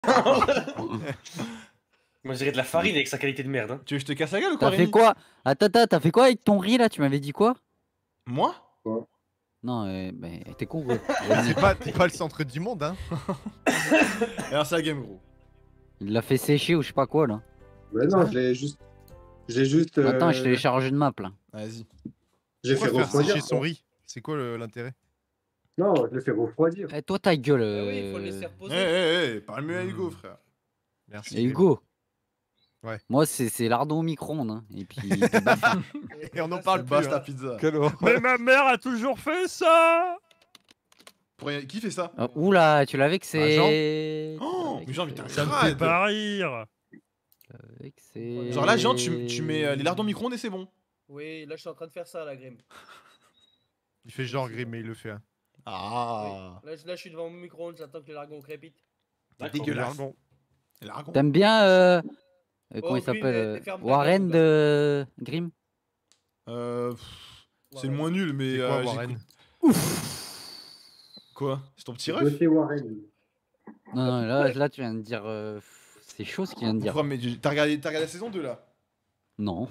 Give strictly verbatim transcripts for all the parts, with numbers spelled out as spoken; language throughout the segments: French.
Moi, je dirais de la farine avec sa qualité de merde. Hein. Tu veux que je te casse la gueule ou quoi? T'as fait quoi? Attends, attends, t'as fait quoi avec ton riz là? Tu m'avais dit quoi? Moi? Non, euh, mais t'es con, gros. T'es pas, pas le centre du monde, hein. Alors, c'est la game, gros. Il l'a fait sécher ou je sais pas quoi là. Mais non, je l'ai juste. J'ai juste. Euh... Attends, je télécharge une map là. Vas-y. J'ai fait Pourquoi faire refroidir. sécher son riz? C'est quoi le- l'intérêt? Non, je l'ai fait refroidir. Eh, toi, ta gueule. Ah oui, il faut le laisser euh, Eh, reposer. eh, eh, parle mieux à Hugo, Hmm. frère. Merci. Et Hugo. Ouais. Moi, c'est lardon au micro-ondes. Hein. Et puis. Et on en parle plus. Basta hein. pizza. Quelle horreur. Mais ma mère a toujours fait ça. Pour rien- Qui fait ça? Oh, oula, tu l'avais que c'est. Oh, mais Jean, putain, Ça me fait crade. pas rire. Genre là, Jean, tu, tu mets euh, les lardons micro-ondes et c'est bon. Oui, là je suis en train de faire ça, la Grim. Il fait genre gris, mais il le fait. Hein. Ah. Là, je- là, je suis devant mon micro-ondes, j'attends que les largons crépitent. C'est dégueulasse. Bon. Les lardons. T'aimes bien. Euh... euh, Oh, comment il Grim, s'appelle les- euh, les fermes Warren d'Argent, de. Grim. Euh. pff, C'est le moins nul, mais. C'est quoi, euh, Warren? j'écoute- Quoi? C'est ton petit ref? Monsieur Warren. Non, non, là, là, tu viens de dire. euh, C'est chaud ce qu'il vient de dire. Pourquoi, mais t'as regardé, t'as regardé la saison deux là? Non.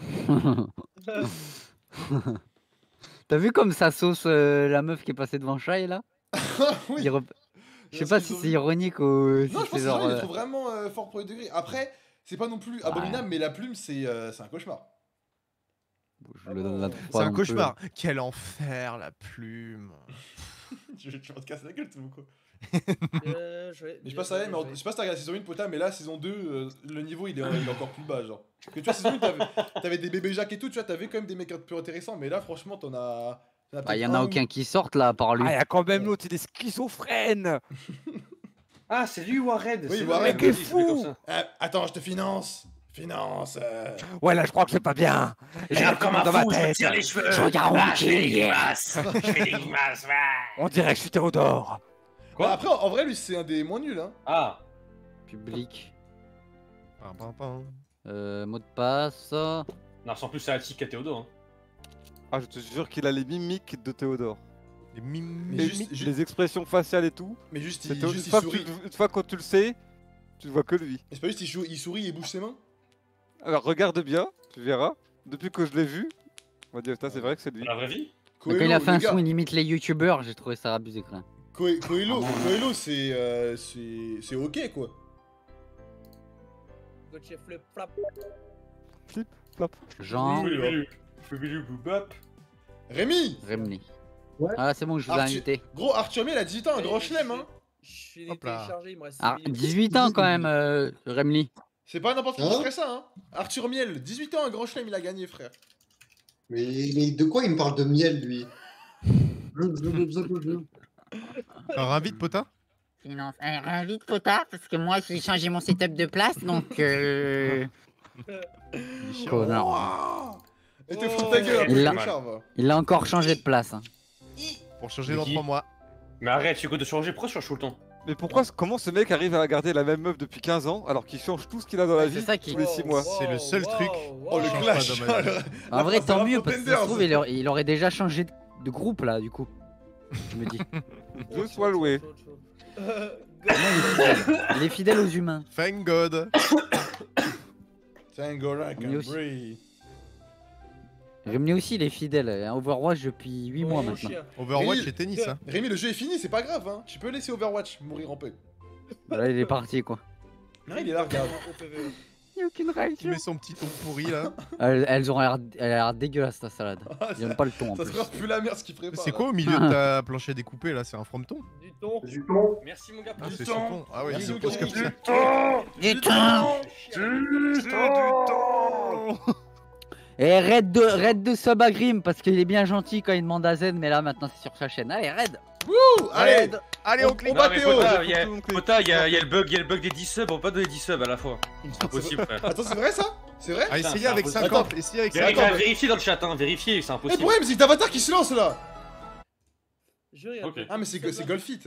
T'as vu comme ça sauce euh, la meuf qui est passée devant Shai là? Oui. Il rep- Je sais Parce pas qu'ils si ont c'est vu. ironique ou si Non, je pense c'est que genre. genre, il euh, est trop vraiment euh, fort pour le degré. Après, c'est pas non plus abominable, mais la plume, c'est euh, c'est un cauchemar. Je le donne la trouve C'est pas un non plus. cauchemar. Quel enfer, la plume. tu, tu vas te casser la gueule, tout quoi. Euh, je vais- Mais je sais pas, ça, mais en- je sais pas si t'as regardé la saison un, Pota, mais là, saison deux, euh, le niveau il est, il est encore plus bas. Genre. Parce que tu vois, saison un, t'avais t'avais des bébés Jacques et tout, tu vois, t'avais quand même des mecs un peu intéressants, mais là, franchement, t'en as. t'en as Bah, y peut-être en a un aucun ou- qui sortent là par lui. Ah, y a quand même l'autre, il est schizophrène. Ah, c'est lui Warred. Oui, c'est Warred, vrai, mec est il s'appelait fou. comme ça. Ah, attends, je te finance. Finance. euh. Ouais, là, je crois que c'est pas bien. J'ai un comme comment un dans ma fou, je me tête. tire les cheveux. Je regarde Ah, mon je fais des kill. grimaces. Je fais des grimaces, ouais. On dirait que je suis Théodore. Quoi? Bah, après, en vrai, lui, c'est un des moins nuls. Hein. Ah. Public. Pam, pam, pam. Euh, mot de passe. Non, sans plus, c'est Altic qu'à Théodo. Hein. Ah, je te jure qu'il a les mimiques de Théodore. Les mim- Mais Les, juste- mi- juste- les expressions faciales et tout. Mais juste, C'est il, une, juste, il fois, sourit. tu- une fois quand tu le sais, tu ne vois que lui. Mais c'est pas juste, il, chou- il sourit et bouge ses mains. Alors regarde bien, tu verras. Depuis que je l'ai vu, on va dire, putain, c'est vrai que c'est lui. Dans la vraie vie? Mais quand il a fait un les gars, son, il imite les youtubeurs, j'ai trouvé ça abusé quand même. Coe- Coelho, Coelho, c'est euh, c'est c'est ok quoi. Gotcha flip flap. Flip, flop. Jean, Oui, oui, oui, oui, bop. Rémi, Remly. Ouais. Ah, c'est bon, je vous ai Arthur- invité. gros Arthur Miel a dix ans, un Et gros je- chelem hein. Je suis Hop là. téléchargé, il me reste Ah, six minutes. dix-huit ans quand même, euh, Remly. C'est pas n'importe qui qui Hein ferait ça hein. Arthur Miel, dix-huit ans, un grand chelem, il a gagné frère. Mais, mais de quoi il me parle de miel, lui? Alors, invite, Pota. Finance. Euh, invite Pota, parce que moi j'ai changé mon setup de place, donc euh... Connard. Et te fous de ta gueule, Il un l'a- peu clochard, va. Il a encore changé de place. Hein. Pour changer Mais dans qui trois mois. Mais arrête, tu comptes de changer, pourquoi tu changes tout le temps? Mais pourquoi, comment ce mec arrive à garder la même meuf depuis quinze ans alors qu'il change tout ce qu'il a dans la Ouais, vie c'est ça qui- tous les six mois? C'est le seul truc. Oh le change clash. pas dans ma vie. En vrai, c'est tant un mieux, peu parce que ça se Tenders. trouve, il aurait, il aurait déjà changé de, de groupe là, du coup. Je me dis. Je sois loué. Non, il est fidèle. Il est fidèle aux humains. Thank God. Thank God I Mais can aussi- breathe. Remly aussi, il est fidèle à Overwatch depuis huit mois maintenant. Overwatch Rémi- et tennis, hein. Rémi, le jeu est fini, c'est pas grave hein. Tu peux laisser Overwatch mourir en paix. Là, il est parti quoi. Non, il est là, regarde. Il y a aucune règle. Qui met son petit ton pourri là. Elles, elles ont l'air elle a l'air dégueulasse ta salade. Ah, J'aime pas le ton en Ça plus. sera plus la merde ce qu'il prépare. C'est là. quoi au milieu de ta planche à découper là? C'est un fronton? Du ton. Du ton. Merci mon gars Ah, pour c'est le son temps. ton. Ah ouais, Merci il beaucoup, pose comme du ça. temps. Du temps. Du temps. Et raid de, raid de sub à Grim parce qu'il est bien gentil quand il demande à Zen, mais là maintenant c'est sur sa chaîne. Allez, raid. Ouh, allez, Allez, on clique. on bat Non, mais Théo. Pota, il y a- Pota, il y a il y a le bug, il y a le bug des dix subs, on peut pas donner dix subs à la fois. C'est impossible, frère. Attends, c'est vrai ça? C'est vrai? Ah, Putain, essayez c'est avec impossible. cinquante. Essayez avec Véri- cinquante. Vérifiez dans le chat, hein, vérifiez, c'est Eh, le impossible. problème, c'est que t'as Avatar qui se lance là. Jure, il y a Ok. un peu- Ah, mais c'est c'est Golfit.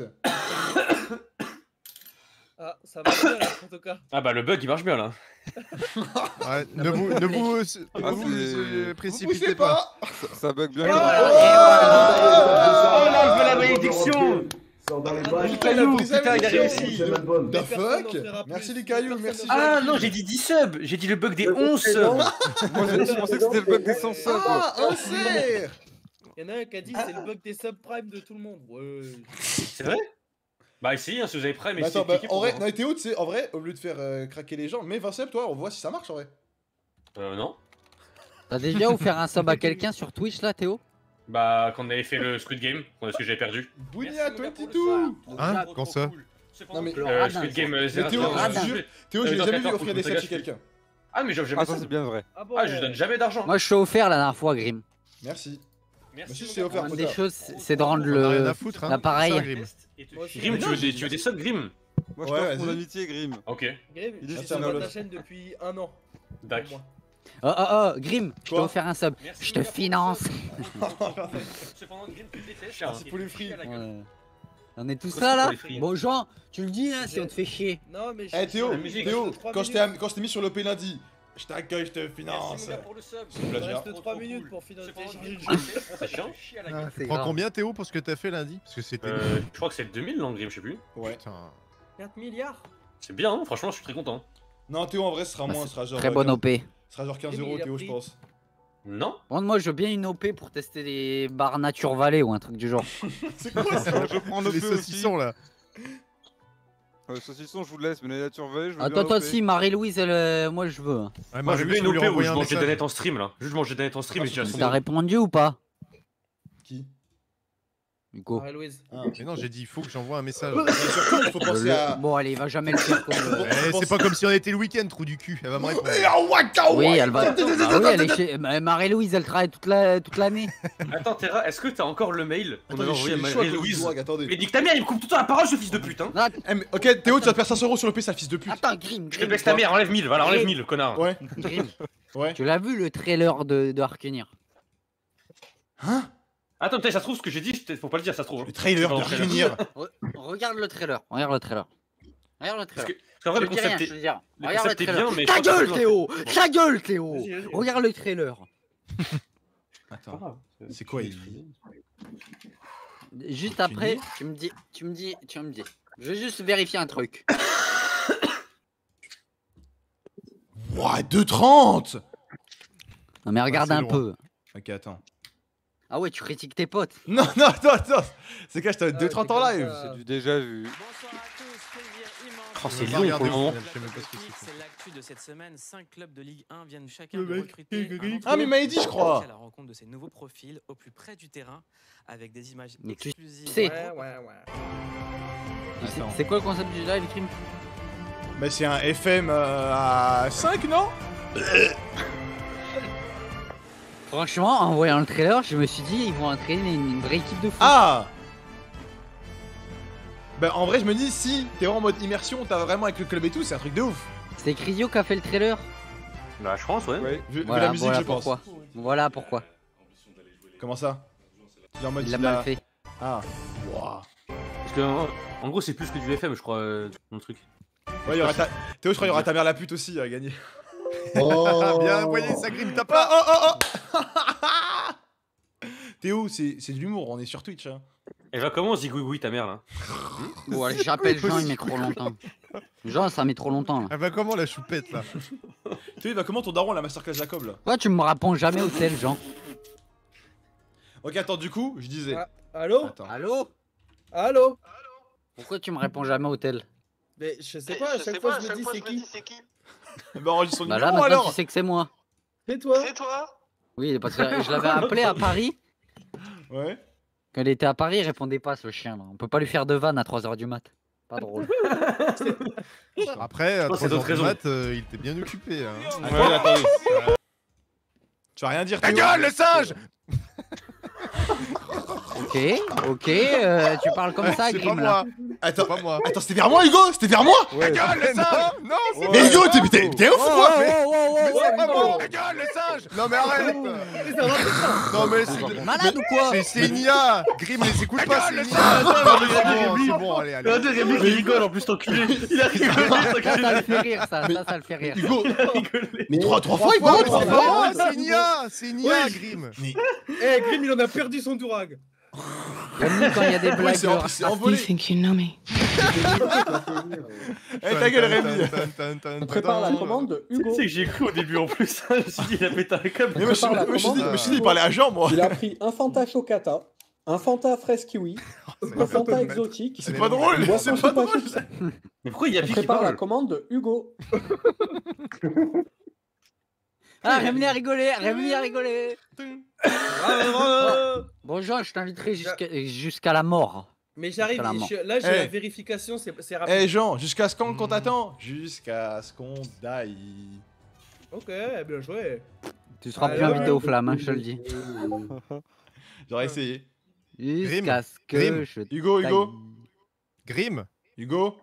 Ah, ça va bien là, en tout cas. Ah bah le bug il marche bien là. Ouais, ne vous, ne vous, ne Ah, vous c'est- euh, Vous précipitez poussez pas. pas. Ça, ça bug bien. Et quand voilà, même. et voilà. Oh, on a enlevé la malédiction. dans les Ah, balles. non, Putain, il a pris ça, putain, il a mais- réussi. C'est mal bonne. The Personne fuck n'en fera Merci plus. les cailloux, Personne merci. n'en fera Ah Jackie. non, j'ai dit dix subs. J'ai dit le bug des onze subs. Moi, je je pensais que c'était le bug des cent subs. Ah, un cerf. Il y en a un qui a dit c'est le bug des subprimes de tout le monde. Ouais. C'est vrai? Bah essayez, hein, si vous avez prêt, mais Mais essayez attends, de bah, cliquer en pour vrai, voir. non, Théo, tu sais, en vrai, au lieu de faire euh, craquer les gens, mets vingt subs, toi, on voit si ça marche en vrai. Euh, non. T'as déjà offert un sub à quelqu'un sur Twitch là, Théo? Bah, quand on avait fait le Squid Game, parce que j'avais perdu. Bounia Merci, mon gars, pour le vingt-deux. soir. Hein, Trop, quand trop ça cool. C'est Non, mais- pendant Le le radin, Squid Game Mais zéro Théo, zéro. je radin. te jure, Théo, Euh, j'ai dans jamais vu quatorze, offrir des pour subs te chez gâcher. quelqu'un. Ah, mais j'offre jamais Ah, ça, ça. c'est bien vrai. Ah bon Ah, je donne jamais d'argent. Moi je suis offert la dernière fois, Grim. Merci. Merci. Merci, mon c'est gars. offert, Une pour des toi. choses, c'est de rendre On a rien le. à foutre, hein. l'appareil. Ça, Grim. Moi aussi. Grim, tu veux des, tu veux des subs, Grim? Moi, je Ouais, t'offre mon vas-y. amitié, Grim. Ok. Grim, Il est je suis sur sur la ta chaîne depuis un an. Dac. Au moins. Oh oh oh, Grim, je t'ai Quoi offert un sub. Merci, Je te mon gars, pour le finance. sub. Cependant, Grim, tu le détestes. Merci pour les frites. Ouais. On est tous Trop là là. pour les frites. Bon Jean, tu le dis hein, si on te fait chier. Non, mais je Eh Théo, la musique, Théo, reste trois quand je minutes. t'ai quand je t'ai mis sur l'O P lundi, je t'accueille, je te Merci, finance. mon gars, pour le sub. C'est Il plagiat. reste trois minutes pour financer Cependant, le Grim, jeu. c'est chiant. Ah, c'est Tu prends grave. combien, Théo, pour ce que t'as fait lundi? Parce que c'était. Euh, je crois que c'est deux mille, non, Grim, je sais plus. Ouais. Putain. quatre milliards. C'est bien, hein, franchement, je suis très content. Non, Théo, en vrai, ce sera Bah, moins, ce sera genre. Très euh, bonne quinze O P. Ce sera genre quinze Et euros, il a Théo, je pris. pense. Non? Bon, moi je veux bien une O P pour tester les barres Nature Valley ou un truc du genre. C'est quoi ça? Je prends Les O P aussi. saucissons là. Euh, saucisson, je vous le laisse, mais la nature veille, je veux Attends, bien toi O P. aussi, Marie-Louise, elle, euh, moi je veux. Ouais, Moi, je Marie-Louise, veux une faut lui O P où renvoyer je un mange des message. donettes en stream là. Juste manger des donettes en stream et tu as son T'as répondu ou pas, Qui Hugo? Marie-Louise. Ah. Mais non, j'ai dit, il faut que j'envoie un message. Mais surtout, faut penser Le- à. Bon, allez, il va jamais le faire comme. euh, Eh, c'est pas comme si on était le week-end, trou du cul. Elle va me répondre. Oui, elle va. Ah oui, elle est chez. Bah, Marie-Louise, elle travaille toute la toute l'année. Attends, Terra, est-ce que t'as encore le mail qu'on avait Attendez, je envoyé à suis chaud à cause du Marie-Louise? drogue, attendez. Mais nique ta mère, il me coupe tout le temps la parole, ce fils de pute, hein! Ah, Eh, mais- Ok, Théo, tu vas te faire cinq cents euros sur l'O P, sale fils de pute. Attends, Grim, Je te Grim, baisse ta mère, enlève mille, voilà, enlève mille, connard! Ouais, Grim. ouais. Tu l'as vu le trailer de, de Arkenir? Hein Attends, peut-être ça se trouve ce que j'ai dit, peut-être faut pas le dire, ça se trouve. hein. Le trailer C'est de pas dans le Revenir. Re- Regarde le trailer. Regarde le trailer. Regarde le Parce trailer. que- parce qu'en vrai, Je le te dis rien, concept je te est. dis rien. Le Regarde le concept est trailer. bien, mais. Ta je pense que gueule, c'est Théo. Ta gueule, Théo. Vas-y, vas-y. Regarde le trailer. Attends, c'est quoi il. Juste Aucune après, idée. tu me dis, tu me dis, tu me dis. Je vais juste vérifier un truc. Ouah, deux trente. Non mais regarde c'est un loin. peu. Ok, attends. Ah ouais, tu critiques tes potes. Non, non, attends, attends. C'est quoi, je t'avais Ah, deux c'est trente en comme live. ça. C'est du déjà vu. Oh, c'est On va long regarder pour le au moment. final, je sais même pas ce que c'est. C'est l'actu de cette semaine. Cinq clubs de Ligue un viennent chacun Le de mec, recruter il un grille. entraîneur Ah, mais il m'a dit, je crois. à la rencontre de ces nouveaux profils au plus près du terrain avec des images Mais tu exclusives. sais. Ouais, ouais, ouais. C'est- Attends. C'est quoi le concept du live, Grim? Mais c'est un F M euh, à cinq, non? Franchement, en voyant le trailer, je me suis dit, ils vont entraîner une, une vraie équipe de foot. Ah. Bah, en vrai, je me dis, si t'es vraiment en mode immersion, t'as vraiment avec le club et tout, c'est un truc de ouf. C'est Crisio qui a fait le trailer. Bah, je pense, ouais. Ouais. Vu, vu Voilà, la musique, voilà je pense. pourquoi. Voilà pourquoi. Comment ça? Genre en mode Il l'a il a- mal fait. Ah. Ouah. Parce que, en, en gros, c'est plus que du F M, je crois, euh, mon truc. Ouais, il y aura ta... Théo, je crois qu'il y aura ta mère la pute aussi à gagner. Oh. Bien envoyé, ça Grim, t'as Oh, pas. oh, oh, oh. Théo, c'est c'est de l'humour, on est sur Twitch. Hein. Et va comment Zigouigoui, ta mère, là? Bon, allez, j'appelle Jean, il met trop longtemps. Jean, ça met trop longtemps là. Ah bah comment la choupette là? Théo, il va comment ton daron, la masterclass Jacob là? Pourquoi tu me réponds jamais au tel, Jean? Ok, attends, du coup, je disais. Ah, allô Attends. Allô? Allô Pourquoi tu me réponds jamais au tel? Mais je sais pas, à chaque fois je me dis c'est qui. Bah, enregistre son Bah là, numéro maintenant, alors. tu sais que c'est moi. C'est toi. Oui, parce que je l'avais appelé à Paris. Ouais. Quand il était à Paris, il répondait pas, ce chien là. On peut pas lui faire de vanne à trois heures du mat. Pas drôle. Après, à pense que c'est trois heures d'autres du raisons. mat, euh, il était bien occupé. Hein. Attendez, attendez. Tu vas rien dire, Ta Théo. gueule, le singe! Ok, ok, euh, tu parles comme ça, C'est pas Grim là. moi. Attends, C'est pas moi. attends, c'était vers moi, Hugo. C'était vers moi. Ta gueule, le singe! Non, c'est Mais Hugo, t'es t'es- t'es ouf ou quoi? Oh, Mais- oh, oh, Mais oh, c'est oh, pas oh. moi! Ta gueule, le singe! Non mais arrête! Non mais c'est... Malade ou quoi? C'est c'est une I A! Grim les écoute pas, c'est une I A! Non mais c'est bon, c'est bon, allez, allez. deuxième mec, il rigole en plus, t'enculé! Il a rigolé, Ça, ça le fait rire, ça, ça, ça le fait rire. Hugo, Mais trois, trois fois, Hugo, Ouais, trois c'est fois. pas moi, c'est une I A! C'est une I A, Oui. Grim! Eh, Grim, il en a perdu son tourag. J'aime quand il y a des Oui, blagues. c'est en- c'est envolé. Eh, ta gueule, Rémi. On prépare la commande de Tu Hugo. sais que j'ai cru au début en plus. Je me suis dit, il a pété un câble. Mais moi, je prépare la me suis dit, commande. je me suis dit, il parlait à Jean, moi. Il a pris un Fanta Chocata, un Fanta fraise kiwi, un Fanta exotique. C'est pas drôle, une boisson c'est pas chupa drôle. chups. Mais pourquoi il y a On plus qui prépare la parle? commande de Hugo. Ah, Rémi a rigolé, Rémi a rigolé. Bon, Jean, je t'inviterai jusqu'à jusqu'à la mort. Mais j'arrive, Jusqu'à la mort. je- là j'ai Eh. la vérification, c'est c'est rapide. Eh, Jean, jusqu'à ce quand qu'on t'attend? Jusqu'à ce qu'on die. Ok, bien joué. Tu seras Ah, plus là, invité ouais. aux flammes, hein, je te le dis. J'aurais essayé. Jusqu'à ce que Grim. je Hugo, Hugo, taille. Grim. Hugo.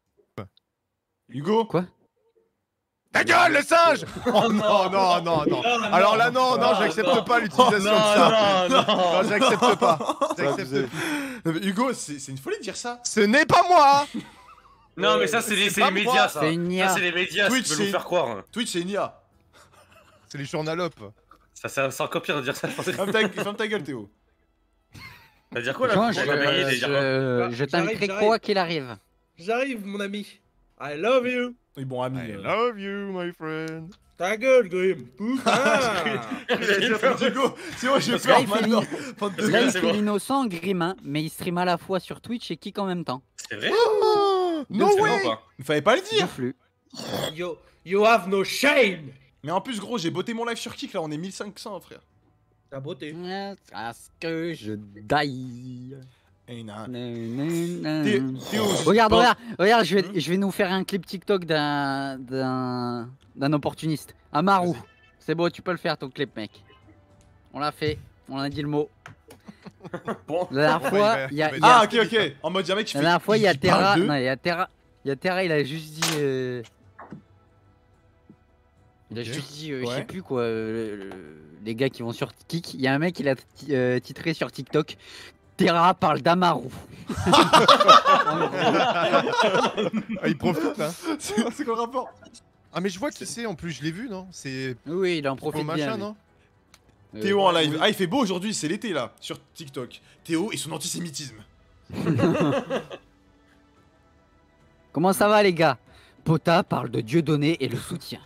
Hugo. Quoi? Ta gueule, le singe. Oh non, non, non, non. Alors là, non, non, j'accepte pas l'utilisation de ça. Non, non, Non, non. j'accepte pas. C'est J'accepte abusé. plus. Non, mais Hugo, c'est c'est une folie de dire ça. Ce n'est pas moi. Non, mais ça, c'est les, c'est pas les moi, médias, ça. C'est une I A. Ça, c'est les médias, Twitch, qui veulent c'est- nous faire croire. Twitch, c'est une I A. C'est les journalopes. Ça, c'est c'est encore pire de dire ça. Ferme ta, ferme ta gueule, Théo. Ça veut dire quoi, là? Jean, J'ai je, pas payé, je, déjà. je, J'arrive, t'inviterai j'arrive. quoi qu'il arrive. J'arrive, mon ami. I love you. Oui, bon, ami. I euh. love you, my friend. Ta gueule, Grim. Putain. J'ai peur d'Hugo. C'est bon, j'ai Là, peur il fait maintenant. l'in- Fin de- Là, il c'est fait bon. l'innocent, Grim, hein, mais il stream à la fois sur Twitch et kick en même temps. C'est vrai? Oh, no C'est way. vrai ou pas? Il fallait pas le Du dire. flux. You, you have no shame. Mais en plus, gros, j'ai botté mon live sur Kick, là, on est mille cinq cents, frère. Ta beauté. Jusqu'à ce que je die. Et na- Nan, Thé- nan. Théo, je- Regarde, bon, regarde, regarde, je vais, je vais nous faire un clip TikTok d'un d'un d'un opportuniste. Amaru. C'est beau, tu peux le faire ton clip, mec. On l'a fait, on a dit le mot. Bon. La dernière Ouais, fois, il va- il y a, il il y va a- Ah, ok, ok. En mode, y'a un mec qui la fait. dernière fois, il y a qui parle Terra. de- Non, il y a Terra. Il y a Terra, il a juste dit. euh, Il a Ok. juste dit, euh, je Ouais. sais plus quoi, euh, le- les gars qui vont sur Kik. Il y a un mec, il a ti- euh, titré sur TikTok. Terra parle d'Amaru. Ah, il profite là. C'est c'est quoi le rapport? Ah, mais je vois qui c'est en plus, je l'ai vu, non? C'est Oui, il en Pro profite machin, bien. lui. non? Euh, Théo en live. oui. Ah, il fait beau aujourd'hui, c'est l'été là, sur TikTok. Théo et son antisémitisme. Comment ça va les gars? Pota parle de Dieudonné et le soutien.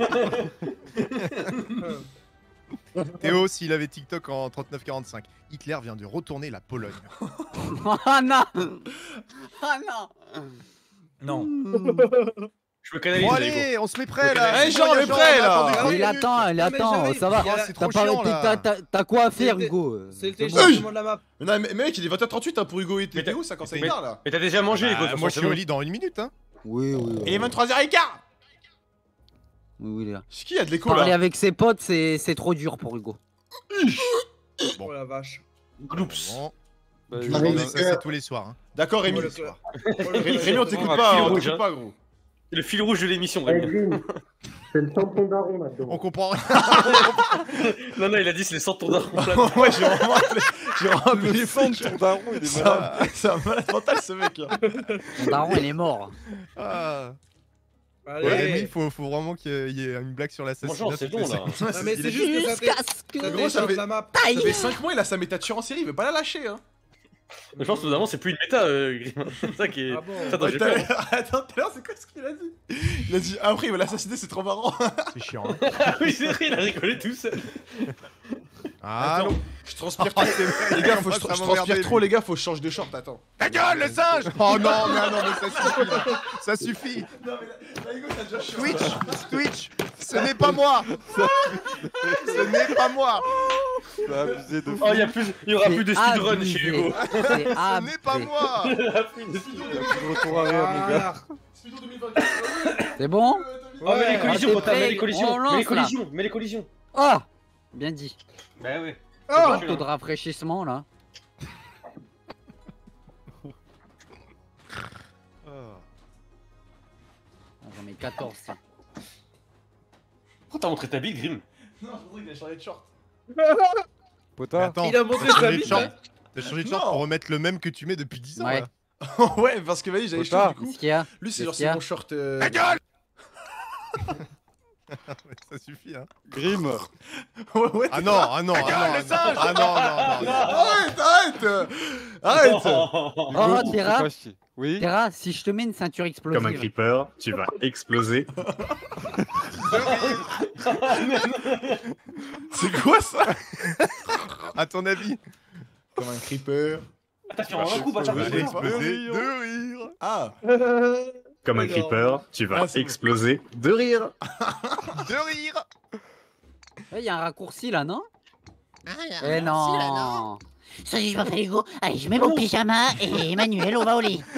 Théo, s'il avait TikTok en trente-neuf quarante-cinq, Hitler vient de retourner la Pologne. Ah non. Ah non. Non. Je me canalise, Bon là, Hugo. allez, on se met prêt là. Eh, Jean, on est prêt, là. Attendez, Il vingt attend, il Non, mais attend, j'arrive, ça va. il y a- C'est T'as trop pas- chiant t'as- là. t'as- T'as quoi à faire, C'est- Hugo? C'est le C'est bon. téléchargement de la map. Non, mais mec, il est vingt heures trente-huit hein, pour Hugo et Mais Théo, ça commence à être mais- tard là. Mais t'as déjà mangé, Hugo, de Bah, toute moi façon, je suis au c'est lit dans une minute hein. Oui, oui. Et il est vingt-trois heures quinze. Oui, oui, les gars. C'est qui y a de l'écho Parler là? avec ses potes, c'est c'est trop dur pour Hugo. Oh la vache. bon. Gloops. Bon, Bah, je je- Ah, mais pense que les ça gars- c'est tous les soirs. Hein. D'accord, Rémi. Oh, le cœur. Oh, le Ré- cœur. Rémi, on t'écoute un pas, fil on rouge, t'écoute hein. pas, gros. C'est le fil rouge de l'émission, Eh, Rémi. Grim, c'est le tampon daron là-dedans. On comprend rien. Non, non, il a dit c'est les cent tours d'argent. Ouais, j'ai vraiment appelé. J'ai vraiment appelé Le les sang de flics. ton daron, il est C'est malade. un- c'est un malade mental ce mec là. Mon daron, il est mort. Ah. Allez. Ouais, Rémi, il faut, faut vraiment qu'il y ait une blague sur l'assassinat. Bonjour, c'est bon, là. Non, mais c'est juste que ça Jusqu'à fait- ce que ça Gros, télécharge ça fait- la map. Ça fait cinq mois, il a sa méta de tueur en série, il veut pas la lâcher hein. Je pense que notamment, c'est plus une méta, euh, Grim. C'est ça qui est. Ah bon. Attends, Ouais, j'ai tout peur. à l'heure- Attends, tout à l'heure, c'est quoi ce qu'il a dit? Il a dit après il va l'assassiner, c'est trop marrant. C'est chiant. Hein. Ah oui, c'est vrai, il a rigolé tout seul. Ah Attends, non. je transpire trop. Les gars, faut, je, Ça je m'emmerde, transpire lui. trop, les gars, faut que je change de short, attends. Ta gueule, le singe. Oh non, mais non, mais ça suffit. là. Ça suffit. Non, mais là, là, Hugo, t'as déjà chiant. Twitch, Twitch, ce n'est pas moi. Ce n'est pas moi. T'as abusé de fou. Oh, il y a plus, il y aura plus de speedrun abusé. chez Hugo. C'est Ce n'est abusé. pas moi. Il y aura plus de speedrun. Il y a plus de retour arrière, mon gars. Ah, Speedo deux mille vingt-quatre. C'est bon? Oh, mais les Ouais. collisions, t'es Pota, mets prêt les collisions, On mets les lance, là. collisions, mets les collisions. Oh! Bien dit. Bah ouais. Oh, tu taux de l'as. rafraîchissement là. Oh. Ah, J'en mets quatorze. ça. Pourquoi t'as montré ta bite, Grim? Non, je pensais qu'il a changé de short. Pota, Attends, Il a montré t'as sa changé de bite, short. hein. T'as changé de short Non. pour remettre le même que tu mets depuis dix ans Ouais. là. Ouais, parce que vas-y, j'avais Pota. chaud du coup. Qu'est-ce qu'il y a? Lui, c'est Qu'est-ce genre qu'il y a c'est mon short. euh, Ta gueule. Ça suffit, hein. Grim. Ouais, ouais, Ah non, ah non, ah non, ah non, ah non, non, non. Arrête, arrête Arrête Oh, Hugo, Terra. fais pas chier. Oui. Terra, si je te mets une ceinture explosive. Comme un creeper, tu vas exploser. C'est quoi ça? À ton avis? Comme un creeper. Attention, un coup, pas Je vais chercher. exploser de rire. Ah Comme un creeper, tu vas Ah, c'est bon. exploser de rire. De rire. Il y a un raccourci là, non? Ah, y a Eh un non, raccourci, là, non Salut, je m'appelle Hugo. Allez, je mets mon pyjama et Emmanuel, on va au lit.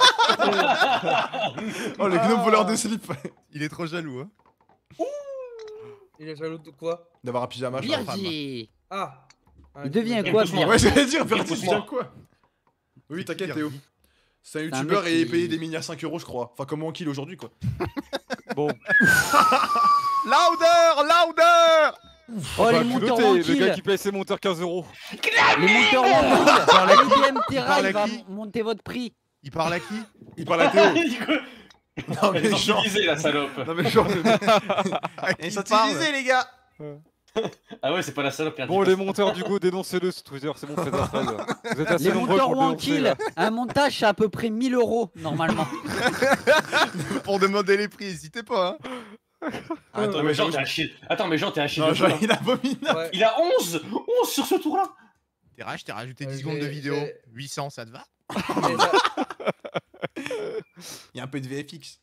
Oh, le gnome voleur de slip. Il est trop jaloux, hein. Il est jaloux de quoi? D'avoir un pyjama, je crois. Virgi. Ah. Ah, Il devient je- quoi, pousse-moi. Virgi? Ouais, j'allais dire, Virgil, Pousse-moi. viens quoi? Oui, t'inquiète, Théo. C'est un un youtubeur mec et il est qui- payé des mini à cinq euros, je crois. Enfin, comme moi en kill aujourd'hui, quoi. Bon. Louder, louder. Oh, Bah, les monteurs culotté, en le kill. gars qui paye ses monteurs quinze euros. Les monteurs en kill. Parle à I qui? B M Terra, Parle il à va qui? monter votre prix. Il parle à qui? Il parle à Théo. Non, Elle mais est genre. sensibilisée, la salope. Non, mais genre. le- À Elle est qui il parle? sensibilisée, les gars. Ah ouais, c'est pas la salope qui a Bon, dit les ça. monteurs d'Hugo, dénoncez-le sur Twitter, c'est bon, faites un thread. Vous êtes assez Les nombreux monteurs pour ou le en dénoncer, kill, là. un montage c'est à peu près mille euros normalement. Pour demander les prix, n'hésitez pas, hein. Ah, attends, Non, mais mais Jean, genre. t'es un chier. Attends, mais Jean, t'es un chier Non, de genre, fou, là. il abominable. Ouais. Il a onze onze sur ce tour-là. T'es rage, t'as rajouté Euh, dix secondes de j'ai- vidéo. j'ai- huit cents, ça te va? Mais là- Il y a un peu de V F X.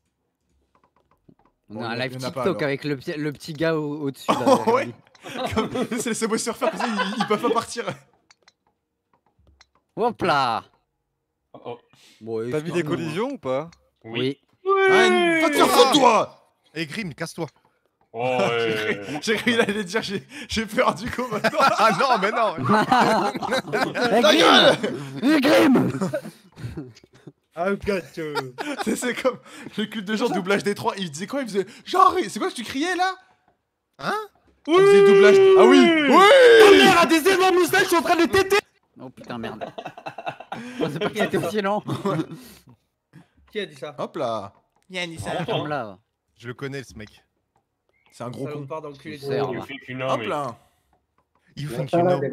On Bon, a un il y en a live pas, TikTok alors. avec le, petit- le petit gars au- au-dessus. là, Oh, ouais. regarde. Comme- C'est les Subway Surfers, comme ça, ils, ils peuvent pas partir. Hop là. Oh, oh. Bon, T'as mis des collisions ou pas? Oui. Ah, une- Va te faire foutre, toi. Eh, Grim, casse-toi. Oh, ouais. J'ai cru qu'il allait dire j'ai j'ai peur du coup maintenant. Ah non, mais non. Eh, Ta gueule. Eh, Grim. Ah, gâte. C'est c'est comme le club de genre doublage des trois. Il disait quoi? Il faisait genre. C'est quoi que tu criais là? Hein? Il faisait doublage. Ah oui. Oui. mère a des énormes moustaches, je suis en train de les téter. Oh putain, merde. Je pensais pas qu'il était aussi lent. Qui a dit ça? Hop là. Comme là. Je le connais, ce mec. C'est un gros con. Salopard dans le cul. Serre, Il va. fait qu'une Hop mais- là. You think you know.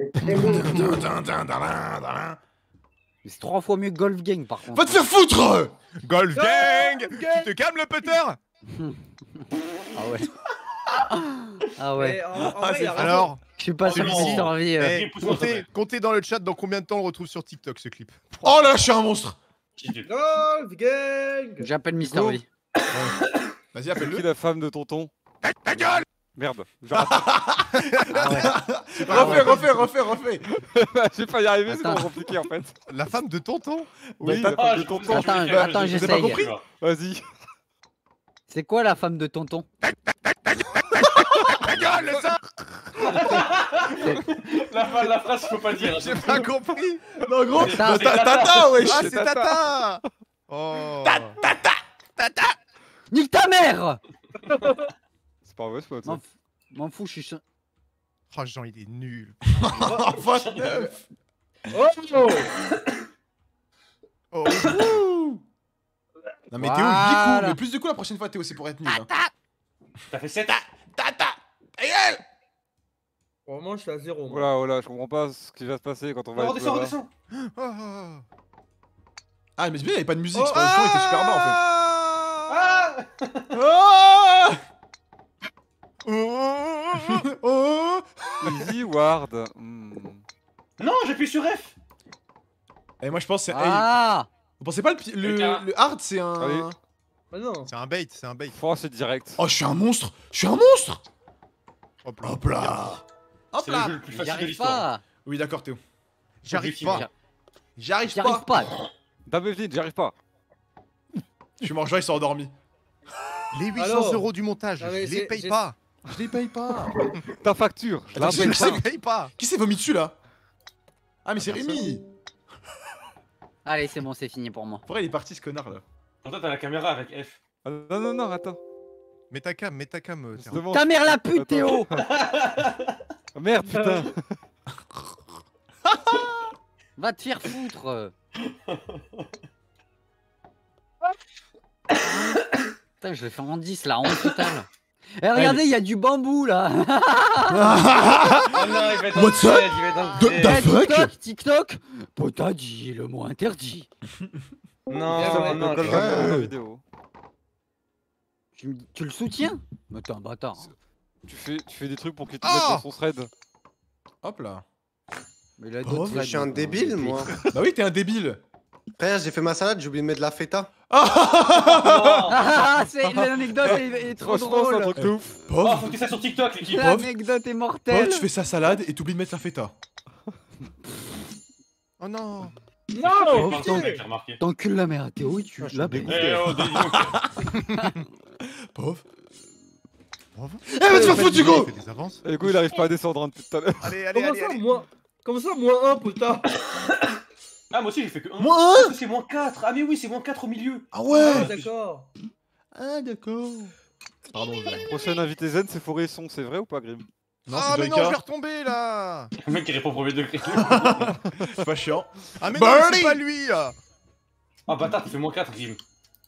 Mais c'est trois fois mieux que Golf Gang par contre. Va te faire foutre. Golf Gang. Tu te calmes, le Peter? Ah ouais. Ah ouais. Mais en- en Ah, vrai, c'est il a raison. Alors, Je suis pas sur Celui-ci. Mister V. euh. eh, comptez, comptez dans le chat dans combien de temps on le retrouve sur TikTok, ce clip. Oh là, je suis un monstre. Golf Gang. J'appelle Mister Go. V. Vas-y, C'est qui appelle-le. la femme de tonton? Ta gueule. Merde. j'ai raté. Refais, refais, refais, refais. Je vais pas y arriver, c'est Attends. trop compliqué en fait. La femme de tonton? Oui, t'as- la Ah, femme de je- tonton. Attends, je- je- attends, je- j'essaye. T'as pas compris? Vas-y. C'est quoi la femme de tonton? Ta gueule, le sein. La fin de la phrase, faut pas dire. J'ai pas compris. Non, gros. C'est Ta- Tata. Tata, wesh. Ah, c'est Tata. Oh. Nique ta mère! C'est pas vrai, c'est pas ça. M'en f- M'en fous, je suis. ch- Oh, Jean, il est nul. vingt-neuf. Oh. Oh. Non mais Théo, il dit Voilà. cool. Mais plus de coups la prochaine fois, Théo, c'est pour être nul. hein. T'as fait sept. Tata. Ta gueule. Vraiment, je suis à zéro. moi. Voilà, voilà, je comprends pas ce qui va se passer quand on va Oh, être redescends, là-bas. redescends. Oh, oh. Ah mais c'est bien, il y avait pas de musique. Oh, c'est pas- le son était super bas en ah. fait. Oh. Oh. Oh. Easy Ward. Hmm. Non, j'appuie sur F. Et moi je pense que c'est. Hey, Ah! vous pensez pas le, pi- le, Putain. le hard c'est un. Allez. Ah non. C'est un bait, c'est un bait. Oh, c'est direct. Oh, je suis un monstre. Je suis un monstre. Hop là. Hop là. Hop C'est le là. jeu le plus J'y facile de arrive l'histoire. pas! Oui d'accord Théo. J'arrive J'y pas. J'arrive J'y pas. arrive pas! Dame Evelyne, j'y arrive pas. Je suis mort, ils sont endormis. Les huit cents Alors. euros du montage, Ah, mais je les c'est- paye j'ai- pas. Je les paye pas. Ta facture, je la Attends, paye je Je pas. les paye pas. Qui s'est vomi dessus là? Ah mais c'est personne. Rémi. Allez, c'est bon, c'est fini pour moi. Pourquoi il est parti ce connard là? Toi, t'as la caméra avec F. Ah, non, non, non, attends. Mets ta cam, mets ta cam. euh, On se Terra. demande- Ta mère la pute, Théo! Ah, merde, putain. Va te faire foutre! Putain, je l'ai fait en dix là, en total. Eh, regardez, il y a du bambou là. Ah non, il va être dans le What's up? thread, il va être dans le The- thread. the fuck? TikTok, TikTok. Pota dit le mot interdit. Non, Ouais, non, Colle je- pas dans la vidéo. Tu, me- tu le soutiens? Mais t'es un bâtard. hein. Tu fais, tu fais des trucs pour qu'il te Ah mette dans son thread. Hop là. Mais il a Oh, d'autres mais Je suis un threads, débile, donc, moi. Bah oui, t'es un débile. Frère, j'ai fait ma salade, j'ai oublié de mettre de la feta. Ah, c'est l'anecdote est, est trop Franchement, c'est un drôle. truc de ouf. Oh, Pauvre, faut que ça sur TikTok, l'équipe. L'anecdote est pauvre, mortelle. tu fais sa salade et t'oublies de mettre la feta. Oh non. Non, Oh, putain. j'ai remarqué. T'encules la mère à Théo et tu Ah, je la suis baies. dégoûté. Eh oh, des- Pauvre. Bravo. Eh, va te faire foutre, Hugo! Il fait des avances. Et Hugo, il arrive pas à descendre hein, depuis tout à l'heure. Allez, allez, Comment allez, ça, allez. moins Comment ça, moins un, putain? Ah, moi aussi, j'ai fait que un. Moins Ah, c'est moins quatre. Ah, mais oui, c'est moins quatre au milieu. Ah Ah, ouais! d'accord. Ah d'accord. Pardon, je- Prochain invité zen, c'est Foresson, c'est vrai ou pas, Grim? Non, Ah, c'est mais non, Doika. je vais retomber là. Le mec qui répond au premier degré. C'est pas chiant. Ah, mais non, Birdie. c'est pas lui là. Ah, bâtard, tu fais moins quatre, Grim.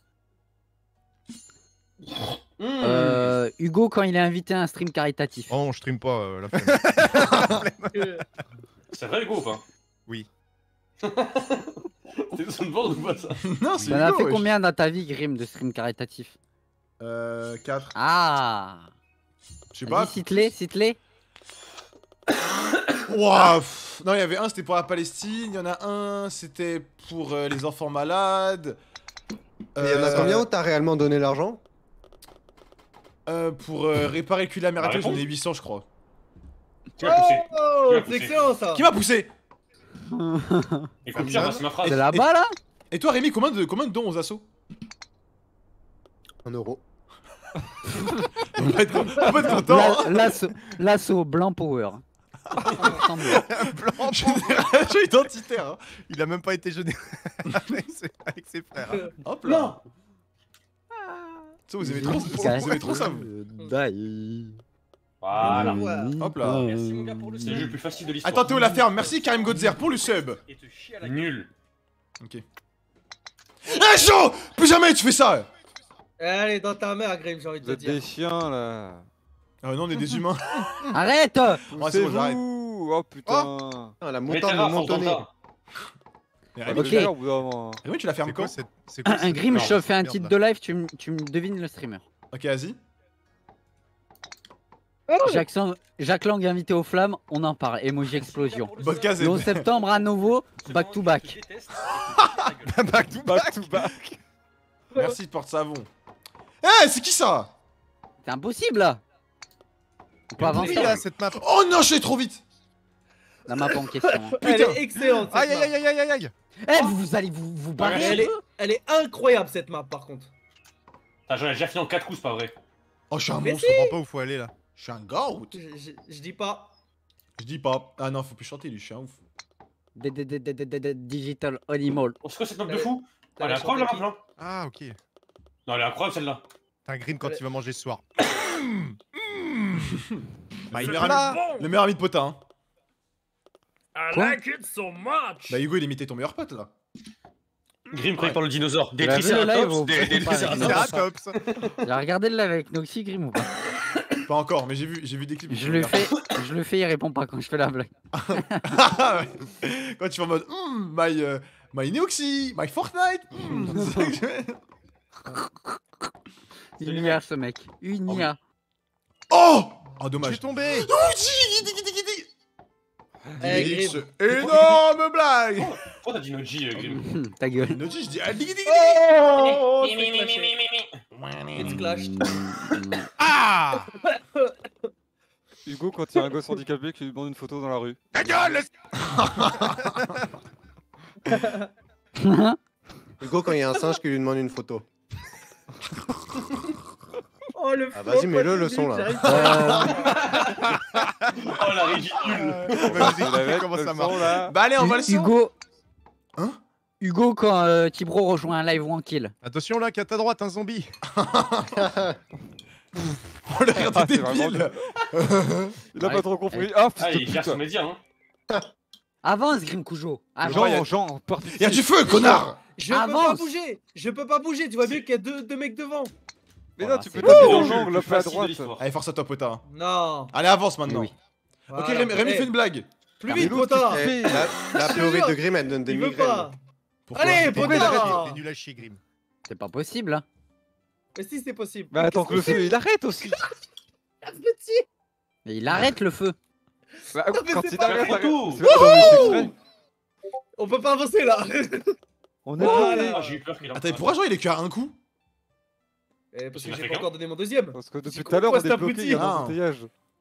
Mmh. Euh, Hugo quand il est invité à un stream caritatif. Oh, on stream pas euh, la flemme. Euh, C'est vrai, Hugo ou pas? Oui. T'es sur le bord ou pas ça? Non, c'est T'en as Hugo, fait wesh. combien dans ta vie, Grim, de stream caritatif? Euh, quatre. Ah. Je sais pas. Vas-y, cite-les, cite-les. Ouah, pff. Non, il y avait un, c'était pour la Palestine. Il y en a un, c'était pour euh, les enfants malades. Il y en a Euh, combien où t'as réellement donné l'argent? euh, Pour euh, réparer le cul de la mère à Bah, Théo, j'en ai réponds. huit cents, je crois. Tu vas pousser. Oh, Tu vas c'est pousser. excellent ça. Qui m'a poussé? Écoute bien, bah, c'est ma phrase. C'est là-bas là? Et toi, Rémi, combien de, combien de dons aux assos? Un euro. On va être, on va être content. La- hein. L'assaut, l'assaut blanc power. cent blanc. Blanc, Génération identitaire. Hein. il a même pas été jeûné avec, ses... avec ses frères. hein. Hop là. Non. Ça, vous aimez trop, vous aimez trop ça, vous. Voilà. Ouais. Hop là. Merci, mon gars, pour le C'est le jeu le plus facile de l'histoire. Attends, Théo la ferme. Merci, Karim Godzer, pour le sub. Et te chier à la Nul. Ok. Eh, chaud! Plus jamais tu fais ça! Allez, dans ta mère, Grim, j'ai envie de Vous te êtes dire. des chiens là. Ah non, on est des humains. Arrête! Ouais, c'est C'est bon, j'arrête. vous. Oh putain. Ah, la Mais t'es moutarde de rare, faut Montonnet. t'entendre. Mais Ah, Rémi, mais Ok. d'ailleurs, au bout d'un moment. Rémi, tu la fermes C'est quand? quoi cette. C'est quoi Un cette- Grim, Non, je te fais un merde, titre là. de live, tu, me- tu me devines le streamer. Ok, vas-y. Jacques, Sang- Jacques Lang invité aux flammes, on en parle. Emoji explosion. Podcast. Le onze septembre à nouveau, back to back. Back to Back to back. Merci de porte-savon. Eh, c'est qui ça? C'est impossible là. On peut Oui, avancer là, cette map. Oh non, je suis trop vite. la map en question. hein. Elle est excellente. cette Aïe aïe map. aïe aïe aïe aïe. Eh, vous, vous allez vous, vous barrer. Elle est, elle est incroyable cette map par contre. T'as j'en ai déjà fini en quatre coups, c'est pas vrai. Oh, je suis un Mais monstre. Je comprends pas où faut aller là. Je suis un goat. Je, je- je dis pas. Je dis pas. Ah non, faut plus chanter, lui, je suis un ouf. D- d- d- d- d- d- d- Digital Animal. On se quoi cette map de T'avais- fou? t'avais Elle est incroyable la chanté map là. Ah, ok. Non, elle est incroyable celle-là. T'as un Grim quand il va manger ce soir. Bah, le, meilleur ami... le meilleur ami de Potin. Hein. I Quoi like it so much. Bah, Hugo, il imitait ton meilleur pote là. Grim quand il parle le dinosaure. Des Vous l'avez le live triceratops. ou Des des pas, triceratops. Triceratops. Triceratops. J'ai regardé le live avec Noxy Grim ou pas? Pas encore, mais j'ai vu, j'ai vu des clips. Je le fais, je le fais, il répond pas quand je fais la blague. Ah ouais. Quand tu vas en mode hmm, my, euh, my Neoxy, my Fortnite. hmm. C'est ça que je fais. Une I A ce mec. Une I A. Oh! Oh, Je suis dommage. tombé. Eh, Dix, Grim. énorme blague! Pourquoi t'as dit Noji, euh, Grim? Hum, Ta gueule. Noji, je dis ah, digi, digi, digi. Oh, c'est clashé. It's clashed. Ah. Hugo, quand il y a un gosse handicapé qui lui demande une photo dans la rue. Ta gueule. Hugo, quand il y a un singe qui lui demande une photo. Oh le Ah, vas-y, flop, mets-le, moi, le je son, dis, là. j'arrive pas. Oh la ridicule. Vas-y, Il avait comment le ça son, marche là. Bah allez, on va le son. Hugo. Hein? Hugo, quand euh, Tibro rejoint un live one kill. Attention là, qu'à ta droite, un zombie. Oh le regard Ah, de c'est vraiment débile. Il a Ouais. pas trop compris. Ah, Ah, il gère putain. son média, hein. Avance, Grim Cujo. Avance. Jean, Jean, participe. Y'a du feu, connard! Je peux pas Avance. bouger. Je peux pas bouger. Tu vois bien qu'il y a deux, deux mecs devant. Mais Voilà, non, tu c'est peux taper le dans jeu le l'angle, plus un peu à facile de droite. l'histoire. Allez, force à toi, Pota. hein. Non. Allez, avance maintenant. Oui. Ok, Voilà. Rémi, Rémi Eh, fait une blague. Plus Ah, vite, mais l'autre, Potard. qu'est-ce Eh, la, la théorie de Grimm, elle donne des Il veut migraines. pas. Pourquoi Allez, Pourquoi il Potard. arrête T'es nul à chier, Grim. C'est pas possible. Hein. Mais si, c'est possible. Bah attends que le feu il arrête aussi. Petit. Mais il arrête le feu. Bah, Non, mais quand c'est il pas arrête, vrai. arrête. Wouhou. C'est- non, mais c'est exprès. On peut pas avancer là. On est Voilà. Ah, j'ai eu peur qu'il en Attends, mais pourquoi genre il est que à un coup? Eh, parce C'est que j'ai africain. pas encore donné mon deuxième. Parce que depuis C'est tout à l'heure quoi, on cet est bloqué, il y a abruti un embouteillage.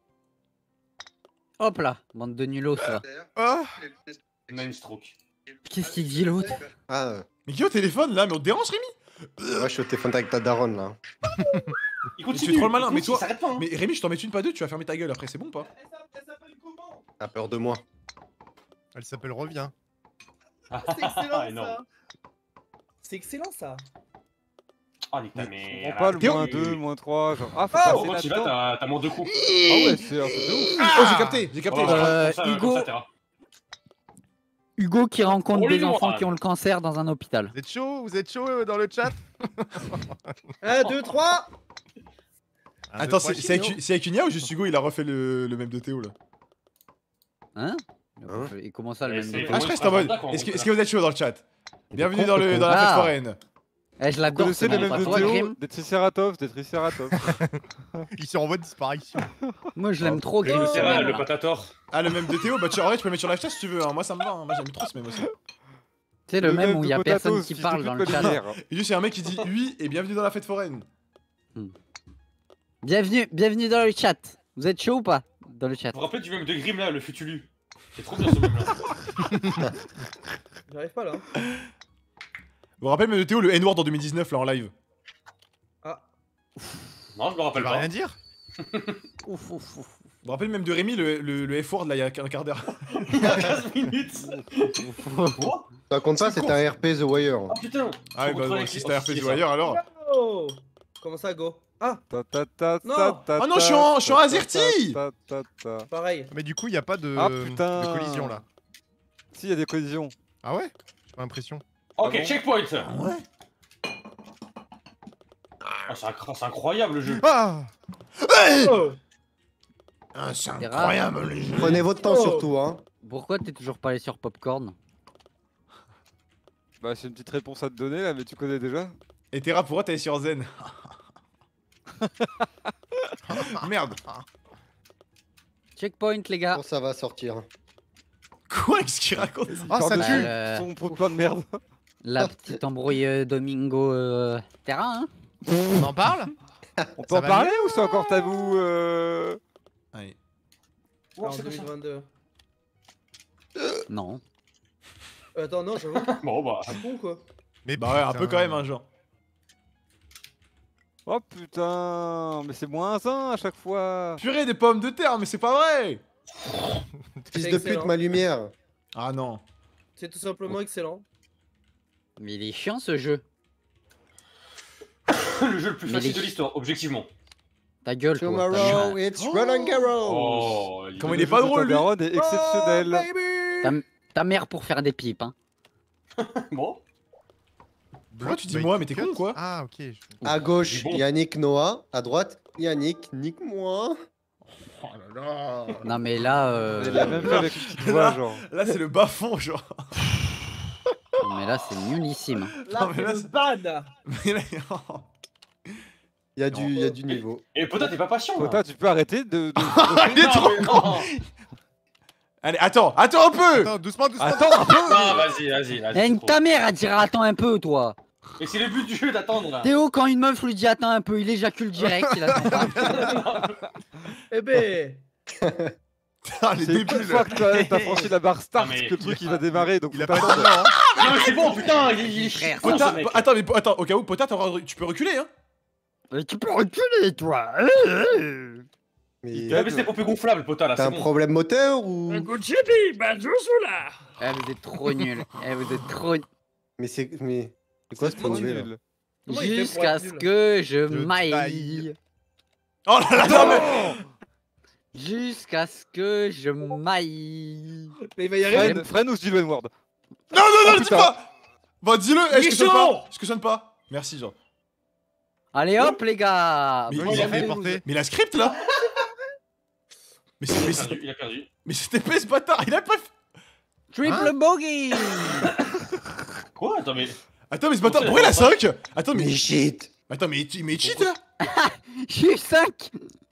Hop là, bande de nulos là. Ah Nine stroke. Qu'est-ce qu'il dit l'autre? Ah, euh, Mais qui est au téléphone là? Mais on te dérange, Rémi? ouais, je suis au téléphone avec ta daronne là. Il Tu es continue. trop le malin, il mais continue, toi- il s'arrête pas, hein. Mais Rémi, je t'en mets une pas deux, tu vas fermer ta gueule après, c'est bon ou pas? T'as peur de moi. Elle s'appelle Reviens. C'est excellent Ah, énorme. ça. C'est excellent ça. Ah, nique ta On mère. prend pas le Théo- moins deux, moins trois, genre. Ah, faut Ah, Oh, passer quand tu vas, là-dedans. t'as t'as moins deux coups. Ah ouais, c'est un truc de ouf. Oh, j'ai capté, j'ai capté. Oh, voilà, Euh, comme ça, comme Hugo. ça, Terra. Hugo qui rencontre On lui des enfants demande. qui ont le cancer dans un hôpital. Vous êtes chaud Vous êtes chaud euh, dans le chat un, deux, trois. Un, Attends, deux, trois, c'est c'est chino. avec, c'est avec Unia ou juste Hugo il a refait le, le même de Théo là? Hein? Hein Et comment ça le Mais même c'est- de Ah, Théo je reste en mode. D'accord, Est-ce que, on est-ce que vous êtes chaud dans le chat? Bienvenue con, dans, le le, con. dans la fête Ah. foraine. Eh, je Vous l'adore. connaissez ce les mec. mêmes de Toi, Théo, Grim, des Triceratops, des Triceratops. Ils sont en voie de disparition. moi je l'aime trop. Le Grim, Oh. ce Terra, mec, le là. patator. Ah, le même de Théo, bah tu, en vrai tu peux le mettre sur live chat si tu veux, hein. Moi ça me va, hein. Moi j'aime trop ce même aussi. Tu sais, le même où il y a de personne Potatos, qui fils de parle pute dans le chat. Collière. Et juste il y a un mec qui dit oui et bienvenue dans la fête foraine. Bienvenue, bienvenue dans le chat. Vous êtes chaud ou pas? Dans le chat. Vous vous rappelez du même de Grim là, le Futulu? C'est trop bien ce même là. J'arrive pas là. Vous vous rappelez même de Théo le N-word en deux mille dix-neuf là en live? Non, je me Ça rappelle va pas. rien dire Ouf, ouf, ouf. Vous vous rappelez même de Rémi le, le, le F-word là il y a un quart d'heure? quinze minutes. Ça compte pas, c'est un R P The Wire. Oh putain. Ah oui bah non, si c'était un R P du ailleurs alors. Oh. Comment ça, go? Ah, Ta, ta, ta, Non. ta, ta, Oh non, je suis en- je suis en ta, Azerty. ta, ta, ta. pareil. Mais du coup, il y a pas de, Ah, putain. de collision là. Si, il y a des collisions. Ah ouais J'ai pas l'impression. Ok, Ah bon checkpoint. Ouais. Ah, c'est inc- c'est incroyable le jeu. Ah Oh. Ah, c'est C'est rare. incroyable les jeux. Prenez votre temps Oh. surtout, hein. Pourquoi t'es toujours pas allé sur Popcorn? Bah, c'est une petite réponse à te donner là, mais tu connais déjà. Et Terra, pourquoi t'es sur Zen? Merde. Checkpoint les gars. Bon, ça va sortir. Quoi? Qu'est-ce qu'il raconte? Ah, ça Bah, tue le- Son pot de plein de merde. La petite embrouille euh, Domingo euh, Terra hein. On en parle On peut Ça en va parler ou c'est encore tabou euh... Allez. Oh, En c'est deux quoi ça? mille vingt-deux. Non. Euh, Attends, non, j'avoue. Bon bah. C'est con quoi. Mais Bah ouais, un peu putain. quand même, hein, genre. Oh putain, mais c'est moins un à chaque fois. Purée des pommes de terre, mais c'est pas vrai! Fils C'est de excellent. pute, ma lumière. Ah non. C'est tout simplement excellent. Mais il est chiant ce jeu. Le jeu le plus Mais facile les- de l'histoire, objectivement. Ta gueule toi. ta Tomorrow, gueule. it's Roland Garros. Oh, Comment Le il est jeu pas de drôle, lui. Tabaron est exceptionnel. Oh, baby. Ta mère pour faire des pipes hein. Bon. Pourquoi tu dis Bah, moi, il mais t'es cut. con ou quoi? Ah, ok. je- À gauche, Il est bon. Yannick Noah. À droite, Yannick, nique-moi. Oh là là. Non mais là euh... Il l'a même fait avec une petite voix, genre. Là, c'est le bas fond, genre. non, mais là c'est nullissime. Là, Non, mais c'est là, le c'est- ban. Mais là, Il y a du, il y a du niveau. Et Pota, t'es pas patient là. Pota, tu peux arrêter de. de- Il est Non, trop mais con. non. Allez, attends, attends un peu! Attends, doucement, doucement. Attends un peu. Non, vas-y, vas-y, vas-y. Eh, c'est une trop. ta mère elle dira attends un peu toi. Et c'est le but du jeu d'attendre là. Théo quand une meuf lui dit attends un peu il éjacule direct il attend pas. Eh ben. Ah, les C'est une débiles! fois que t'as t'as franchi la barre start Non, mais que le truc il va démarrer, donc Il a faut pas de t'attendre. temps, hein. Non, mais c'est bon, putain, il, il est Frère, con, Pota, ce mec. attends, mais attends, au cas où, Pota, t'as le droit de- tu peux reculer, hein? Mais tu peux reculer toi. Mais Ouais, mais c'est des pompées gonflables, Pota là, t'as c'est un bon. problème moteur ou. Eh vous êtes trop nuls. Eh vous êtes trop Mais c'est. Mais. C'est quoi ce Trop mauvais là? nul. Comment il fait pour jusqu'à être ce nul que je Je maille. taille. Oh là là, non, mais. Jusqu'à ce que je maille. Mais il va y arriver. Freine, freine ou je dis le N-word. Non, non, non, Oh, dis putain. pas! Bah, dis-le! Eh, je questionne Michon! pas! Je questionne pas! Merci, genre. Allez hop les gars. Mais Ouais, il il a a fait fait- porter. Mais la script là Mais c'est. Il Mais a c'est- perdu, il a perdu. mais c'était pas ce bâtard, il a pas fait. Triple Hein bogey. Quoi? Attends, mais. Attends, mais ce bâtard, pourquoi il a cinq? Attends, mais. Mais shit. Attends, mais il mais il cheat là. J'ai eu cinq.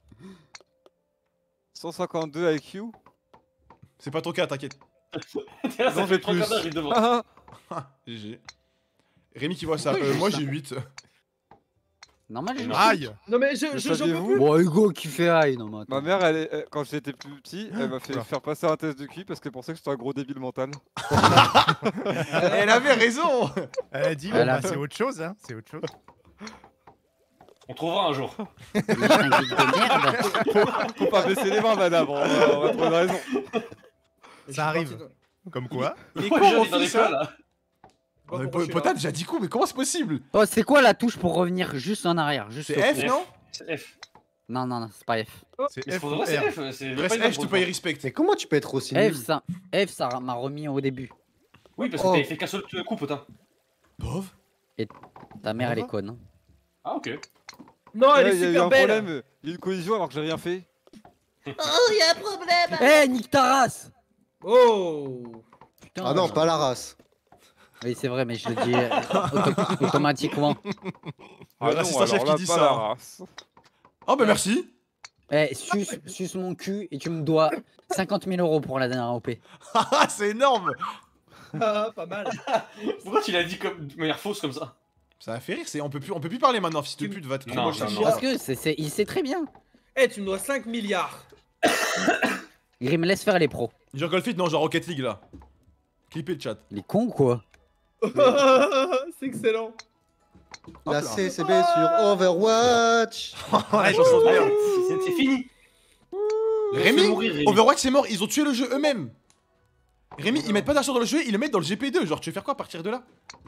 cent cinquante-deux I Q. C'est pas ton cas, t'inquiète. Là, Non, ça j'ai fait trois plus. quarts d'heure, il devant. Ah, G G. Rémi qui voit ça. Pourquoi Euh, j'ai moi ça j'ai huit. Normal, j'ai Non. Aïe. Non mais je Le je- j'en peux saviez-vous plus. Bon, Hugo qui fait aïe, non, mais attends. ma mère, elle est, elle- quand j'étais plus petit, elle m'a fait Oula. faire passer un test de Q I parce qu'elle pensait que j'étais un gros débile mental. Elle avait raison. Elle a dit, Elle bon, a- bah, c'est autre chose, hein. C'est autre chose. On trouvera un jour. Les chingues de merde. Faut pas baisser les mains, madame, on va, on va trouver une raison. Ça arrive. Comme quoi. Il est Pourquoi con, je mon dis dans les fils, plats hein. là? Pas Mais pourquoi je suis Pota là. déjà dit coup, mais comment c'est possible? Oh, c'est quoi la touche pour revenir juste en arrière? Juste C'est au- F, non? C'est F. Non, non, non, c'est pas F. C'est Mais F pour ou de vrai, c'est R. F. C'est Presse pas F, tu peux y respect. Mais comment tu peux être aussi nul? F, ça, F, ça m'a remis au début. Oui, parce que Oh. t'avais fait qu'un seul coup, putain. Pauvre. Ta mère, elle est conne. hein. Ah, ok. Non, elle Ouais, est il y a eu super un belle. problème, il y a eu une collision alors que j'ai rien fait. Eh, nique ta race! Oh. Putain, Ah non, pas la race. Oui, c'est vrai, mais je le dis euh, auto- automatiquement. Ah non, l'assistant chef alors qui là, dit pas ça. la race. Oh bah merci. Eh, suce, suce mon cul et tu me dois cinquante mille euros pour la dernière O P. Ah, c'est énorme. Ah, pas mal. Pourquoi tu l'as dit comme de manière fausse comme ça? Ça a fait rire, c'est on peut plus on peut plus parler maintenant, fils de Tu- pute, va te Non, trop non, moche. non. Parce que c'est, c'est- il sait très bien. Eh, tu me dois cinq milliards. Grim, laisse faire les pros. Genre Golfit, non, genre Rocket League là. Clippez le chat. Il est con ou quoi? C'est excellent. La Hop là. C C B sur Overwatch. Ouais, chanson de merde. C'est c'est fini. Rémi, Fais mourir, Rémi. Overwatch c'est mort, ils ont tué le jeu eux-mêmes. Rémi, ils mettent pas d'argent dans le jeu, ils le mettent dans le G P deux. Genre, tu veux faire quoi à partir de là?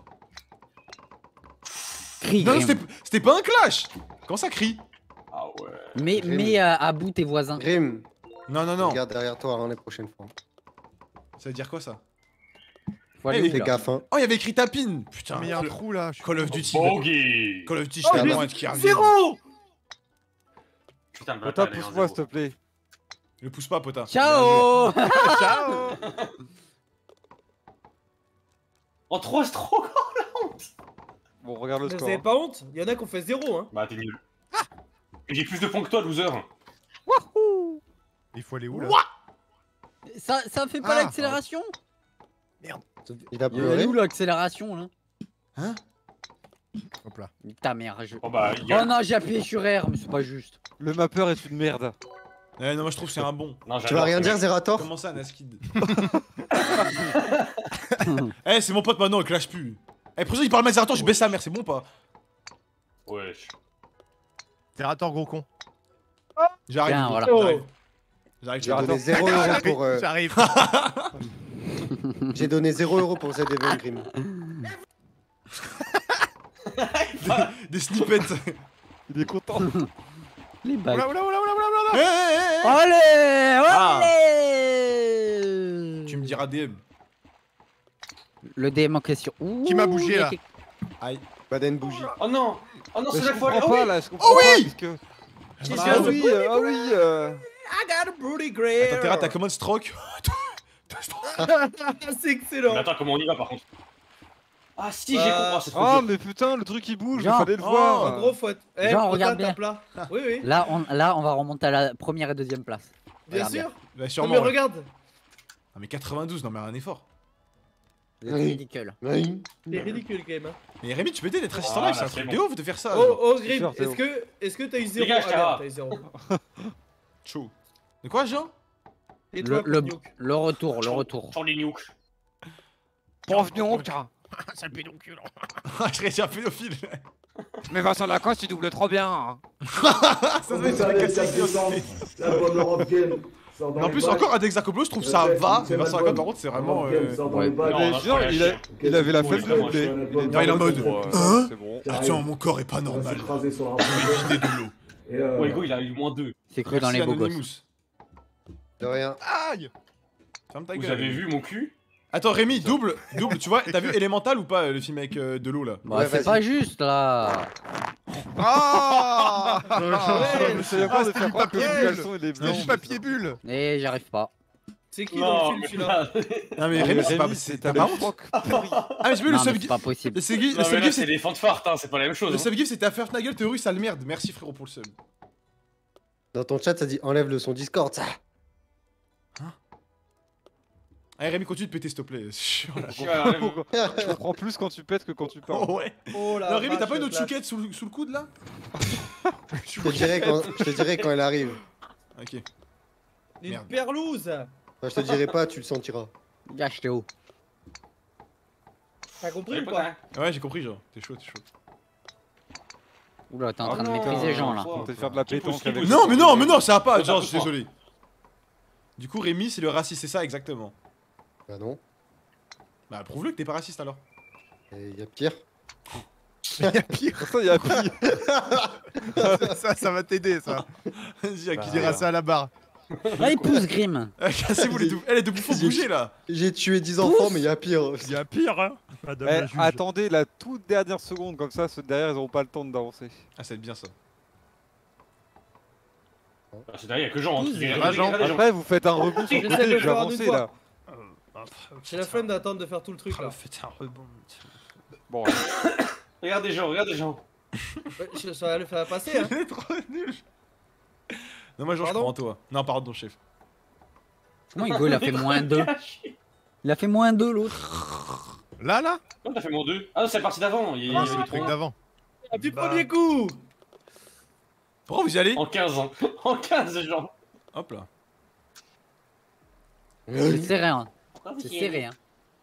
Crie, Non, non, Grim. c'était c'était pas un clash. Comment ça crie? Ah ouais. Mets, Grim. mets à, à bout tes voisins. Grim, Non, non, non. regarde derrière toi hein, les prochaines fois. Ça veut dire quoi ça? Faut aller Eh, où, Fais là gaffe hein. Oh, il y avait écrit tapine. Putain, Mais il y a un Call- trou là. je suis- Call of Duty. Bogey. Call of Duty, Oh, j'étais mais loin de qui revient. Zéro. Putain, le Pota, bâtard, il est en pousse-moi zéro. s'il te plaît. Le pousse pas, Pota. Ciao! Ciao. En trois, c'est trop grand la honte. Bon, regarde le Vous score. avez pas honte? Il y en a qui ont fait zéro, hein. Bah, t'es nul. Et j'ai plus de points que toi, loser. Il faut aller où là? Ça, ça fait pas Ah. l'accélération? Il a Il est pleuré. où l'accélération là? Hop là. Nique ta mère. Je... Oh bah, il y a. Oh non, j'ai appuyé sur R, mais c'est pas juste. Le mapper est une merde. Eh non, moi je trouve que c'est un bon. Non, Tu j'adore vas rien ce dire mec. Zerator? Comment ça, Naskid? Eh, c'est mon pote maintenant, il clash plus. Eh, pour ça, il parle mal Zerator, je baisse sa mère, c'est bon ou pas? Wesh. Zerator gros con. J'arrive. Tiens, Hugo, voilà. J'arrive. J'arrive, J'ai j'arrive. donné zéro euro pour. euh, J'arrive. J'ai donné zéro euro pour Z Event Grim. Des snippets. Il est content. Les bagues. Oula oula oula oula oula oula. Eh, eh, eh, eh. Allez! Ah. Allez! Tu me diras D M. Le D M en question. Ouh, Qui m'a bougé, il y a là? quelque- Aïe. Baden bougie. Oh non. Oh non, Mais c'est je la fois. comprends Oh pas oui. là, je comprends Oh oui pas. Parce que... She's Ah just a oui, booty euh, ah oui. euh, I got a booty great. Attends, t'es là, t'as commande stroke. C'est excellent. Mais attends, comment on y va par contre? Ah si, j'ai Euh, compris. C'est trop Ah dur. mais putain, le truc il bouge, il Genre. fallait le Oh, voir. En gros, faut être. Eh, Genre, Pota, regarde t'as bien. plat. Oui, oui. Là on, là, on va remonter à la première et deuxième place. Bien Regarde sûr. Bah, Non, sûrement. mais ouais. regarde. Ah, mais quatre-vingt-douze, non, mais un effort. C'est Oui. ridicule. Oui. C'est ridicule, quand même. hein. Mais Rémi, tu peux aider d'être assistant Ah, live, c'est là, un truc c'est de bon. ouf de faire ça. Oh, genre. oh, C'est Grim, sûr, Théo. est-ce que est-ce que t'as eu zéro? Dégage, Ah, Tara. merde, t'as eu zéro. Chaud. De quoi, Jean? Et Le, toi, le, Pognouk le retour, le retour. Sur les nukes. Bienvenue, tiens. Sale pédoncule. Ah, je serais un pédophile. Mais Vincent Lacoste, il double trop bien. Ça doit être un cassé aussi. Mais en plus, encore un Dexacoplo, je trouve ça va. Mais Vincent Lacoste, par contre, c'est vraiment. euh, Ouais. Mais non, genre, non, il, a- il avait la flemme de vraiment doubler. chiant. Il Non, il est en mode. Ouais, Hein c'est bon. Attends, mon corps est pas normal. Je vais vider de l'eau. Ouais, go, il a eu moins deux. C'est cru dans Merci, les beaux gosses. Anonymous. De rien. Aïe. Ferme ta Vous gueule. avez vu mon cul? Attends, Rémi, double, double, tu vois, t'as vu Elemental ou pas, le film avec euh, de l'eau là? Bah, c'est pas juste là. Ah Je savais pas de c'était faire du croire que papier le bulle. caleçon il est C'est blanc. du papier bulle. Et j'arrive pas. C'est qui Non, dans le film mais celui-là? Non mais Ah, Rémi, c'est pas Rémi, c'est c'est t'as un pas honte? froc. Ah mais j'ai vu le Non, mais sub c'est pas possible. le sub- le Non, mais sub là, gift, c'est c'est des fans de fart, hein, c'est pas la même chose. le hein. sub gift, c'était à faire ta gueule, Théorie, sale merde. Merci frérot pour le sub. Dans ton chat, ça dit enlève le son Discord, ça. Allez Rémi, continue de péter s'il te plaît. C'est chiant, là. Ouais, enlève- Je comprends plus quand tu pètes que quand tu parles. Oh ouais. Oh là. Non Rémi, t'as pas une autre chouquette sous, le- sous le coude là? Je te dirai quand, je te dirai quand elle arrive. Ok. Une Merde. perlouse. Enfin, je te dirai pas, tu le sentiras. Gâche Théo. T'as compris Ouais, ou pas? Ouais, j'ai compris genre. T'es chaud, t'es chaud. Oula, t'es en Ah train de non, maîtriser Jean là. On peut faire de la Qui pousse, pétanque qui avec. pousse. Non mais non, mais non, ça va pas, Ouais, genre, ça je suis pousse pas. désolé. Du coup Rémi, c'est le raciste, c'est ça exactement. Bah non. Bah prouve-le que t'es pas raciste alors. Et y a pire. Il y a pire. Ça, il y a pire. Ça, ça va t'aider, ça. Vas-y, à Tu qui diras ça à la barre. Là, il pousse Grim. Ah, cassez-vous les deux. Elle est de bouffons, bougez là. J'ai tué dix enfants, mais y a pire. Il y a pire, hein. Madame Eh, la juge. attendez la toute dernière seconde, comme ça, ceux derrière, ils auront pas le temps d'avancer. Ah, ça va être bien ça. Ah, c'est derrière, y'a que Jean. hein. Douze. Regardez, Ah, Jean. regardez, Jean. Après, vous faites un rebond sur le J'essaie côté, de je le vais faire en avancer une là. J'ai la flemme d'attendre de faire tout le truc là. Faites un rebond. Bon, Regardez Jean, regardez Jean. Ouais, je- Ça va le faire passer hein. Il est trop nul. Non, moi, genre, je Pardon prends en toi. Non, pardon, chef. Comment Hugo, il a fait moins deux. Il a fait moins deux l'autre. Là, là. Non, t'as fait mon deux. Ah non, c'est parti d'avant. Il y Ah, avait c'est le trop truc loin. d'avant. Un petit Bah. premier coup. Pourquoi vous y allez? En quinze ans. En quinze, Jean. Hop là. C'est serré, hein. C'est serré, hein.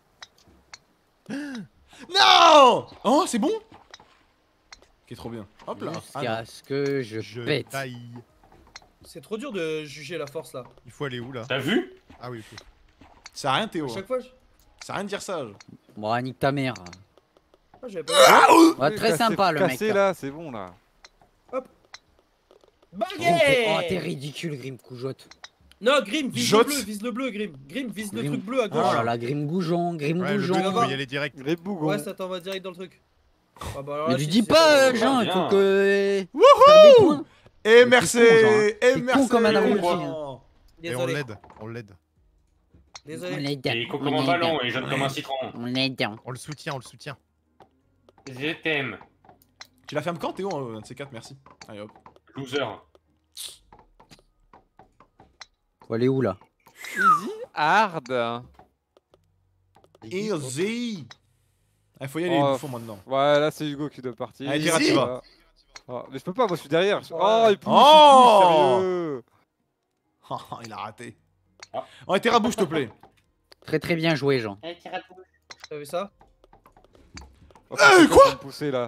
Non! Oh, c'est bon? Ok, trop bien. Hop là. Ah, non. Jusqu'à ce que je, Je pète. taille. C'est trop dur de juger la force là. Il faut aller où, là? T'as vu? Ah oui, ok. Ça a rien, Théo. À hein. chaque fois, je... Ça a rien de dire ça. genre. Bon, nique ta mère. Ah, j'avais pas. Ouais, très cassez- sympa le mec. cassez, là, c'est bon là. Oh, t'es Baguette. oh, t'es ridicule, Grim Coujotte. Non, Grim, vise Jotte. le bleu, vise le bleu, Grim. Grim, vise le Grim. truc bleu à Oh gauche. là là, Grim Goujon, Grim Ouais, le Goujon. but, là-bas. faut y aller direct. Les bougons. Ouais, ça t'envoie direct dans le truc. Ah, bah, alors Mais là, tu si dis c'est pas, euh, bon. Jean, il bien. faut que. Wouhou! Faire des points. Et Mais merci! t'es con, genre, hein. Et T'es merci! con comme un abruti, Oh. Et on Désolé. l'aide. On l'aide. On Désolé. l'aide. Et il est con on comme un l'aide. ballon et jaune comme un citron. On l'aide. On le soutient, on le soutient. Je t'aime. Tu la fermes quand, Théo? Un de ces quatre, merci. Allez hop. Loser. Faut aller où là? Easy, hard. Easy! Il faut y aller, Oh, les bouffons maintenant. Ouais, là c'est Hugo qui doit partir. Allez, Terra, tu Easy. vas. Ah, mais je peux pas, moi je suis derrière. Ouais. Oh, il pousse, Oh. il pousse, sérieux. Oh, il a raté. Ah. Oh, Terra, bouge, s'il te plaît. Très très bien joué, Jean. T'as vu ça? Oh, Eh, c'est quoi de me pousser là.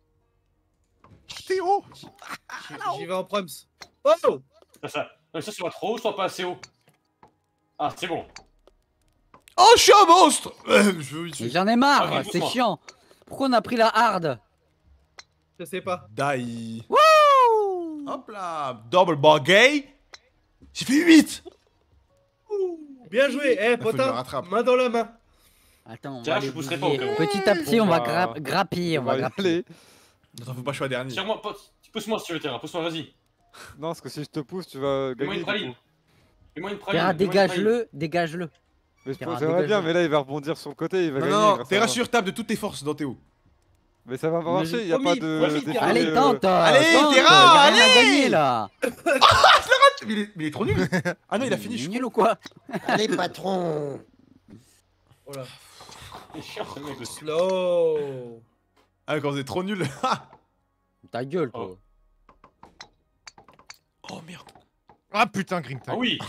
Théo! J'y vais en proms. Oh! Ça, ça. Non, ça, soit trop haut, soit pas assez haut. Ah, c'est bon. Oh, je suis un monstre! Euh, je veux y Mais tuer. j'en ai marre, Ah, c'est doucement. chiant. Pourquoi on a pris la hard? Je sais pas. Die. Hop là. Double bogey. J'ai fait huit. Bien joué, eh faut que je le potin, rattrape. main dans la main. Attends, on Tiens, va je les pousserai bousiller. pas au cas où. Petit à petit, on va Bon, gra- bah, grappiller, on va y grappiller. aller. Attends, faut pas que je sois dernier. Tire-moi, pote. Pousse-moi si tu veux, Terra. Pousse-moi, vas-y. Non, parce que si je te pousse, tu vas Fais-moi gagner. une du praline. coup. Fais-moi une praline. Terra, fais-moi une praline. dégage-le, dégage-le. Mais je Terra, pense- j'aimerais bien, dégage-le. mais là il va rebondir sur le côté, il va Non, gagner. non, non, grâce t'es à moi. rassuré, tape de toutes tes forces dans Théo. Mais ça va pas Mais marcher, j'ai y a promis, pas de. promis, d'effet Terra. Allez, de- tente. Allez, tente, Terra, y a rien à allez. gagner là. Mais il est, mais il est trop nul. Ah non, il a fini, je suis Nul ou quoi? Allez, patron. Oh là. C'est chiant, ce mec. Slow. Ah, quand vous êtes trop nul. Ta gueule, toi. Oh. Oh merde. Ah putain, Green Ah Time. oui.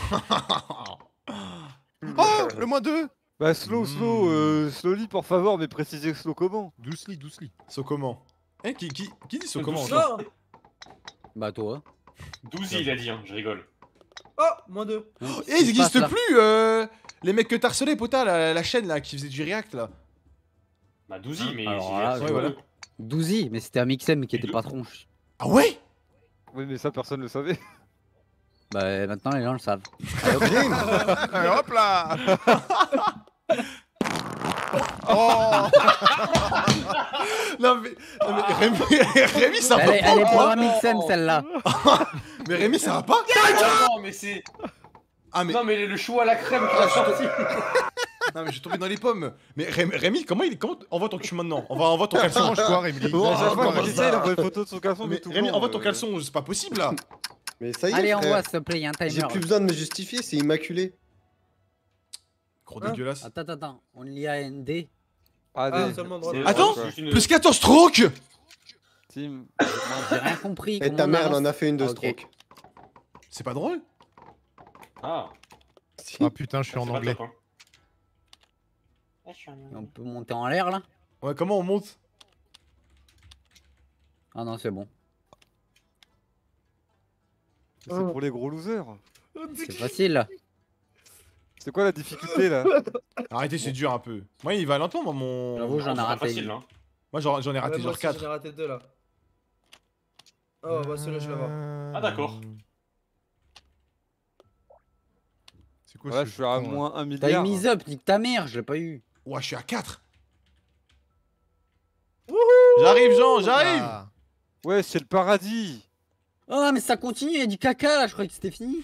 Oh, le moins deux. Bah, slow, slow, Hmm. euh, slowly pour favor, mais précisez slow comment. Doucely, doucely. So comment? Eh, qui, qui, qui dit so comment? Douce. encore Non. Bah toi. Douzy, il a dit, hein, je rigole. Oh, moins deux. Eh, Qu'est-ce ils qui se passe, existent là plus, euh, les mecs que t'as harcelés, pota, la, la chaîne là, qui faisait du react là. Bah, Douzy, mais. Alors c'est- là, c'est ouais, pas voilà. eux. Douzy, mais c'était Amixem qui Et était deux. patron. Ah ouais? Oui, mais ça personne le savait. Bah maintenant les gens le savent. Allez, hop. Allez, hop là. Oh Non mais, non, mais Rémi, Rémi ça va Elle est, pas elle est ou pour quoi un mixem celle-là. Mais Rémi ça va pas Ah non, mais c'est. Ah mais... Non, mais le chou à la crème qui a sorti. Non mais je suis tombé dans les pommes. Mais Rémi, Rémi comment il... Comment... Envoie ton cul maintenant. On va envoie ton Ça caleçon. mange quoi, Rémi? À chaque fois comment qu'il ça essaie, il envoie une photo de son caleçon, mais Mais tout Rémi, blanc, envoie ton euh. caleçon, c'est pas possible là. Mais ça y est, Allez, frère. envoie s'il te plaît, il y a un J'ai timer. plus besoin de me justifier, c'est immaculé. Gros Hein dégueulasse. Attends, attends, attends. On lit A N D. Ah, Ah, des- seulement droit. c'est- Attends, quoi. plus quatorze strokes. Team. J'ai rien compris. Et comment ta on mère, elle avance en a fait une de Ah, ok. stroke. C'est pas drôle. Ah, Ah putain, je suis en c'est pas anglais. top, hein. On peut monter en l'air là? Ouais, comment on monte? Ah non, c'est bon. C'est pour les gros losers. C'est facile là. C'est quoi la difficulté là? Arrêtez, c'est dur un peu. Moi, il va lentement, moi, mon. J'avoue, j'en ai C'est pas raté. facile, une. hein. Moi, j'en j'en ai raté Ouais, moi genre aussi, J'en ai quatre. raté deux là. Oh, bah celui-là, je vais l'avoir. Ah, d'accord. C'est quoi Voilà, ce je suis à con, là moins un T'as eu milliard. mise up, nique ta mère, je l'ai pas eu. Ouais, je suis à quatre. J'arrive, Jean, j'arrive. Ah. Ouais, c'est le paradis. Oh, mais ça continue, il y a du caca là, je croyais que c'était fini.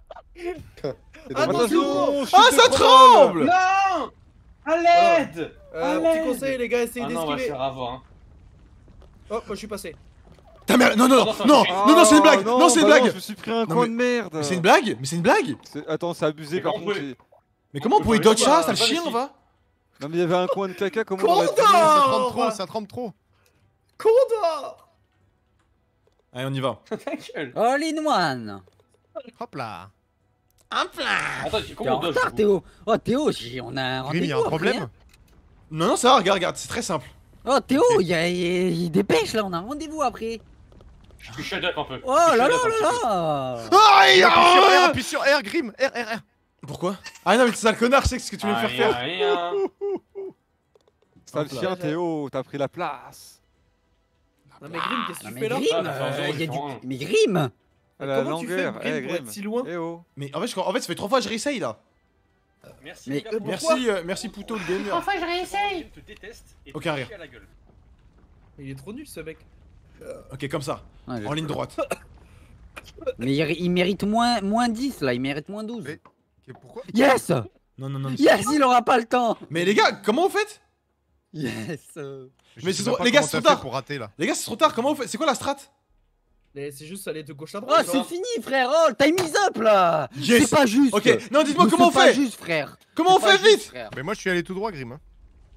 Attention Ah, ça tremble. Non. À l'aide. Euh, À Petit l'aide. conseil, les gars, essayez Ah non, on va se d'esquiver. faire avoir. Hein. Oh, moi je suis passé. Ta mère, non, non, Non, non, ça non, suffit. non, non, c'est une blague. Ah, Non, c'est une bah blague. Je me suis pris un Non, coin mais- de merde. Mais c'est une blague. Mais c'est une blague. C'est- Attends, c'est abusé Mais par comment contre. on peut- c'est- Mais comment on pouvait peut dodge pas- ça, sale pas chien, ici. va? Non mais il y avait un coin de caca, comment on aurait pu- Condor Ça trempe trop, ça trempe trop. Condor Allez, on y va. Ta gueule. All in one. Hop là. Attends, T'es comment en on dodge retard, vous Théo. Oh, Théo, j'ai- on a un Grim, il y a rendez-vous un après, problème? hein. Non, non, ça va, regarde, regarde, c'est très simple. Oh, Théo, il y a, il y a- il dépêche là, on a un rendez-vous après. Je suis shut up un peu. Oh là là Je suis shut up un petit là peu. là. Ah, il y Appuie sur R, a... appuie sur R, Grim. R, R, R. Pourquoi? Ah non, mais c'est ça le connard, je sais ce que tu veux me faire Rien, faire. rien. Sale Hop là. chien Théo, t'as pris la place. Non mais Grim, qu'est-ce que Non, tu mais fais là Grim, Ah, t'as fait un euh, zéro, il y a ils font un. du... Mais Grim. À la Comment tu fais, longueur, Grim, eh pour Grim. être si loin? Eh oh. Mais en fait, je crois- en fait, ça fait trois fois que je réessaye là. Merci. Mais- les gars, pour- Merci, euh, merci Pouto le gamer. Enfin, je réessaye. Je te déteste. Et Aucun te rire. chie à la gueule. Mais il est trop nul ce mec. Ok, comme ça, Ouais, je- en ligne droite. Mais il, il mérite moins, moins dix là, il mérite moins douze. Mais- Ok, pourquoi? Yes. Non, non, non. Yes, il aura pas le temps. Mais les gars, comment vous faites? Yes. Je Mais sais c'est même trop- pas les gars, comment c'est t'as trop fait tard. pour rater là. Les gars, c'est trop tard, comment vous faites? C'est quoi la strat? Mais c'est juste aller de gauche à Oh, droite. c'est genre. fini, frère. Oh, le time is up là. Yes. C'est pas juste. Ok, non, dites-moi Ne comment on fais pas fait. juste, frère. Comment on C'est pas fait juste, vite? frère. Mais moi, je suis allé tout droit, Grim. hein.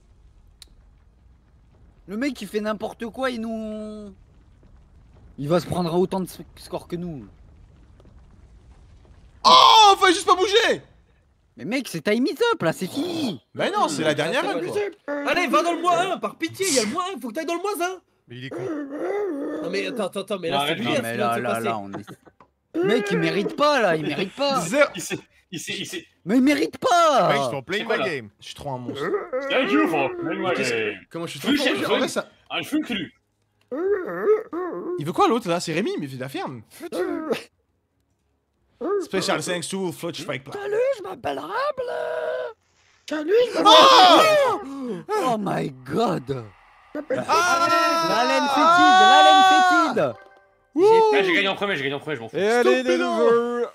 Le mec il fait n'importe quoi et nous. Il va se prendre à autant de sc- score que nous. Oh, faut juste pas bouger. Mais mec, c'est time is up là, c'est fini. Mais non, c'est la dernière run quoi. Allez, va dans le moins un, par pitié, il y a le moins un, faut que t'ailles dans le moins un. Mais il est con. Non mais attends, attends, attends, mais Non, là c'est arrête, bien non, ce mais qui vient de là, se là, passer. là, on est. Mec, il mérite pas là, il mérite pas. Zéro. Il s'est. Il s'est. Il s'est. Mais il mérite pas. Mec, je suis en playing c'est quoi, my là game. Je suis trop un monstre. Thank you for playing my Qu'est-ce- game. Comment je suis Plus trop cher, fort. En vrai, ça. Un chou cru. Il veut quoi l'autre là? C'est Rémi, mais il fait de la ferme. Special thanks to Flutch Fake Plan. Salut, je m'appelle Rable. Salut, je Oh Oh my god. Ah La laine fétide, la laine fétide. Ah, j'ai gagné en premier, j'ai gagné en premier, je m'en fous. Et allez les Stupido. losers.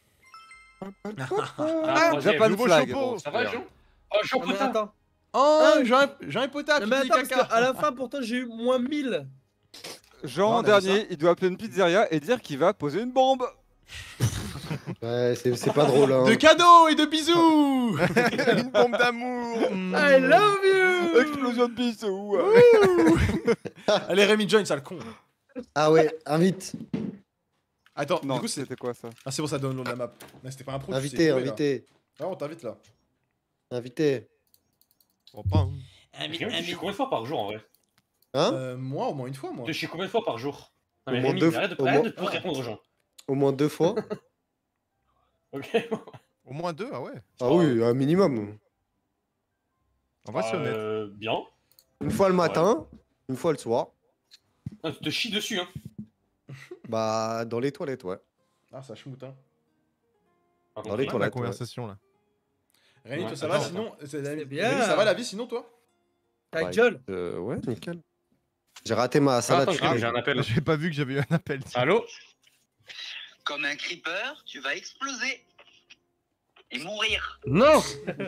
Ah, troisième. Japan nouveau flag. chapeau. Bon, Ça va, Jean? Oh, Jean, Non mais putain. attends, Oh, j'ai un, j'ai un potable non mais qui dit attends, parce caca. qu'à la fin pourtant j'ai eu moins mille. Jean, Non, on a dernier, il doit appeler une pizzeria et dire qu'il va poser une bombe. Ouais, c'est c'est pas drôle, hein. De cadeaux et de bisous. Une bombe d'amour. I love you. Explosion de bisous. Allez, Rémi Join, ça le con. Ah ouais, invite. Attends, Non, du coup, c'est. c'était quoi ça? Ah, c'est bon, ça download la map. Non, c'était pas un pro. tu sais Invité, trouver, là. invité. Ah, on t'invite là. Invité. Oh, pas, hein. Rémi, tu chies combien de fois par jour en vrai? Hein? Euh, moi, au moins une fois, moi. Tu chies combien de fois par jour? Non Au mais moins Rémi, deux- arrête de au arrête moins- de pas répondre aux gens. Au moins deux fois. Ok. Au moins deux, ah ouais. Ah oui, un minimum. On va se honnête. Euh, bien. Une fois le matin, une fois le soir. Non, tu te chies dessus, hein. Bah, dans les toilettes, ouais. Ah, ça schmoute, hein. Par Dans contre, les oui. toilettes. La conversation là. Rémi, Ouais, toi ça va attends, sinon c'est la- C'est bien. Rémi, ça va la vie sinon toi? Ta Ouais. gueule. Euh, ouais, nickel. J'ai raté ma Ah, salade. attends, Grim, j'ai un appel. J'ai pas vu que j'avais eu un appel. tiens. Allô? Comme un creeper, tu vas exploser. Et mourir. Non!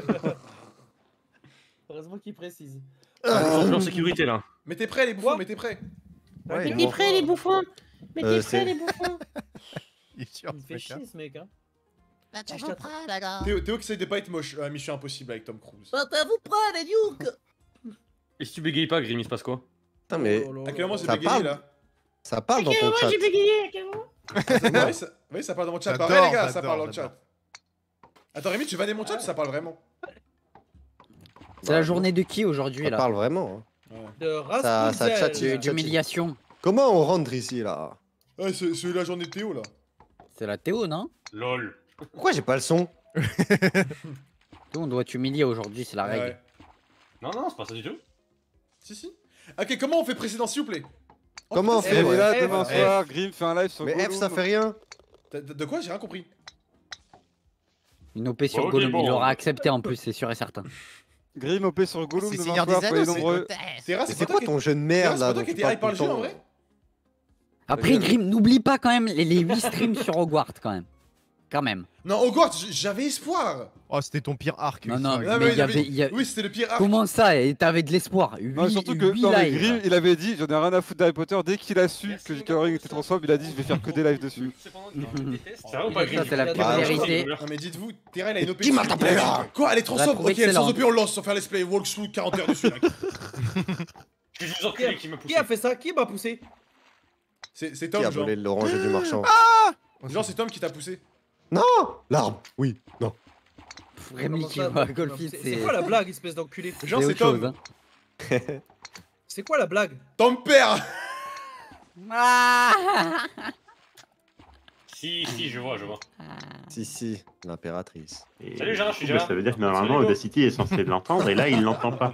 Heureusement qu'il précise. Je suis en sécurité là. Mais t'es prêt les bouffons, Quoi? mais t'es prêt? Ouais, Mais t'es prêts les bouffons? Mais Euh, t'es c'est- prêts les bouffons? Il est sûr, Il me ce fait mec, hein. chier ce mec, hein. Bah Ah, je toujours t'attends. prêt là gars. Théo, Théo qui essaye de pas être moche. Ah, Mission Impossible avec Tom Cruise. Battez-vous prêts, les dukes. Et si tu bégayes pas, Grim, il se passe quoi? Putain, mais À quel moment c'est Ça bégayé parle. là? ça parle dans ton Moi chat. j'ai bégayé à quel moment? Oui, ça... oui, ça parle dans mon chat. J'adore, Pareil les gars, ça j'adore, parle dans le j'adore. chat. Attends Rémi, tu vas mon chat ou ça parle vraiment? C'est la journée de qui aujourd'hui Ça là? parle vraiment. hein. De Ça- ça Rasputin. tchatche. De- D'humiliation. Comment on rentre ici là? Ouais, c'est c'est la journée de Théo là. C'est la Théo, non? LOL. Pourquoi j'ai pas le son? Théo, on doit t'humilier aujourd'hui, c'est la règle. Ouais. Non, non, c'est pas ça du tout. Si, si. Ok, comment on fait précédent s'il vous plaît? Oh, Comment on putain, fait, c'est- Et ouais. là, F, demain F. soir, Grim fait un live sur Mais F ça Gollum. fait rien. De, de- de quoi? J'ai rien compris. Une O P sur Ok, Gollum, bon. il aura accepté en plus, c'est sûr et certain. Grim O P sur Gollum C'est demain Seigneur soir, des soyez Anneaux, c'est nombreux. Terra, Mais c'est c'est pas quoi toi ton jeu de merde c'est là pas toi dont qui tu étais parles hype par tout le le jeu en temps? vrai? Après, Grim, n'oublie pas quand même les huit streams sur Hogwarts quand même. Quand même. Non, Hogwarts, j- j'avais espoir. Oh, c'était ton pire arc. Non, ça, non, Grim. Ah, mais ouais, il y avait. il y a- Oui, c'était le pire arc. Comment ça? Et t'avais de l'espoir. Non, Huit- surtout que huit non, mais lives. Grim, il avait dit, j'en ai rien à foutre d'Harry Potter, dès qu'il a su Merci, que J K mon Rowling gars. était transphobe, il a dit je vais faire que des lives dessus. Cependant, je déteste. C'est vrai ou pas, Ça, Grim? c'est la Bah, pure ouais, vérité. Non, mais dites-vous, Terra, il a une O P. Qui m'a tapé là? Quoi? Elle est trop On l'a sobre. trouvé Ok, elle est sans excellente. O P, on lance sans faire let's play. Walkthrough quarante heures dessus. Là. Je vous enculé qui me pousse. Qui a fait ça? Qui m'a poussé? C'est c'est Qui a Tom, genre. volé l'orange du marchand? Genre, c'est Tom qui t'a poussé. Non! L'arbre! Oui, non. Rémi Comment qui ça, voit non, Golfit, c'est- c'est. C'est quoi la blague, espèce d'enculé? Genre, c'est c'est autre chose, Tom. hein. C'est quoi la blague? Tom père. Si, si, je vois, je vois. Si, si, l'impératrice. Et Salut, Gérard, je suis bah, Gérard. Ça veut dire que normalement Audacity est censé l'entendre et là il l'entend pas.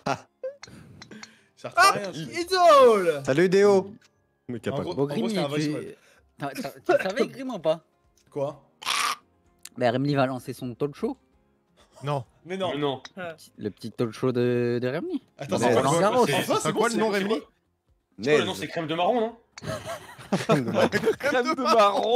Ça Ah, rien. ça. idole! Salut Déo! Mais qui a En pas gros- de- Bon, en gros, Grim, c'était un voice tu... mode. t'as- t'as- tu savais Grim ou pas? Quoi? Bah, Rémi va lancer son talk show. Non. Mais non. Mais non. Le petit talk show de, de Rémi. Attends, Mais c'est Roland quoi? Garros. c'est- Enfin, c'est quoi le nom, c'est- Rémi? C'est quoi le nom? C'est crème de marron, non? Crème de marron.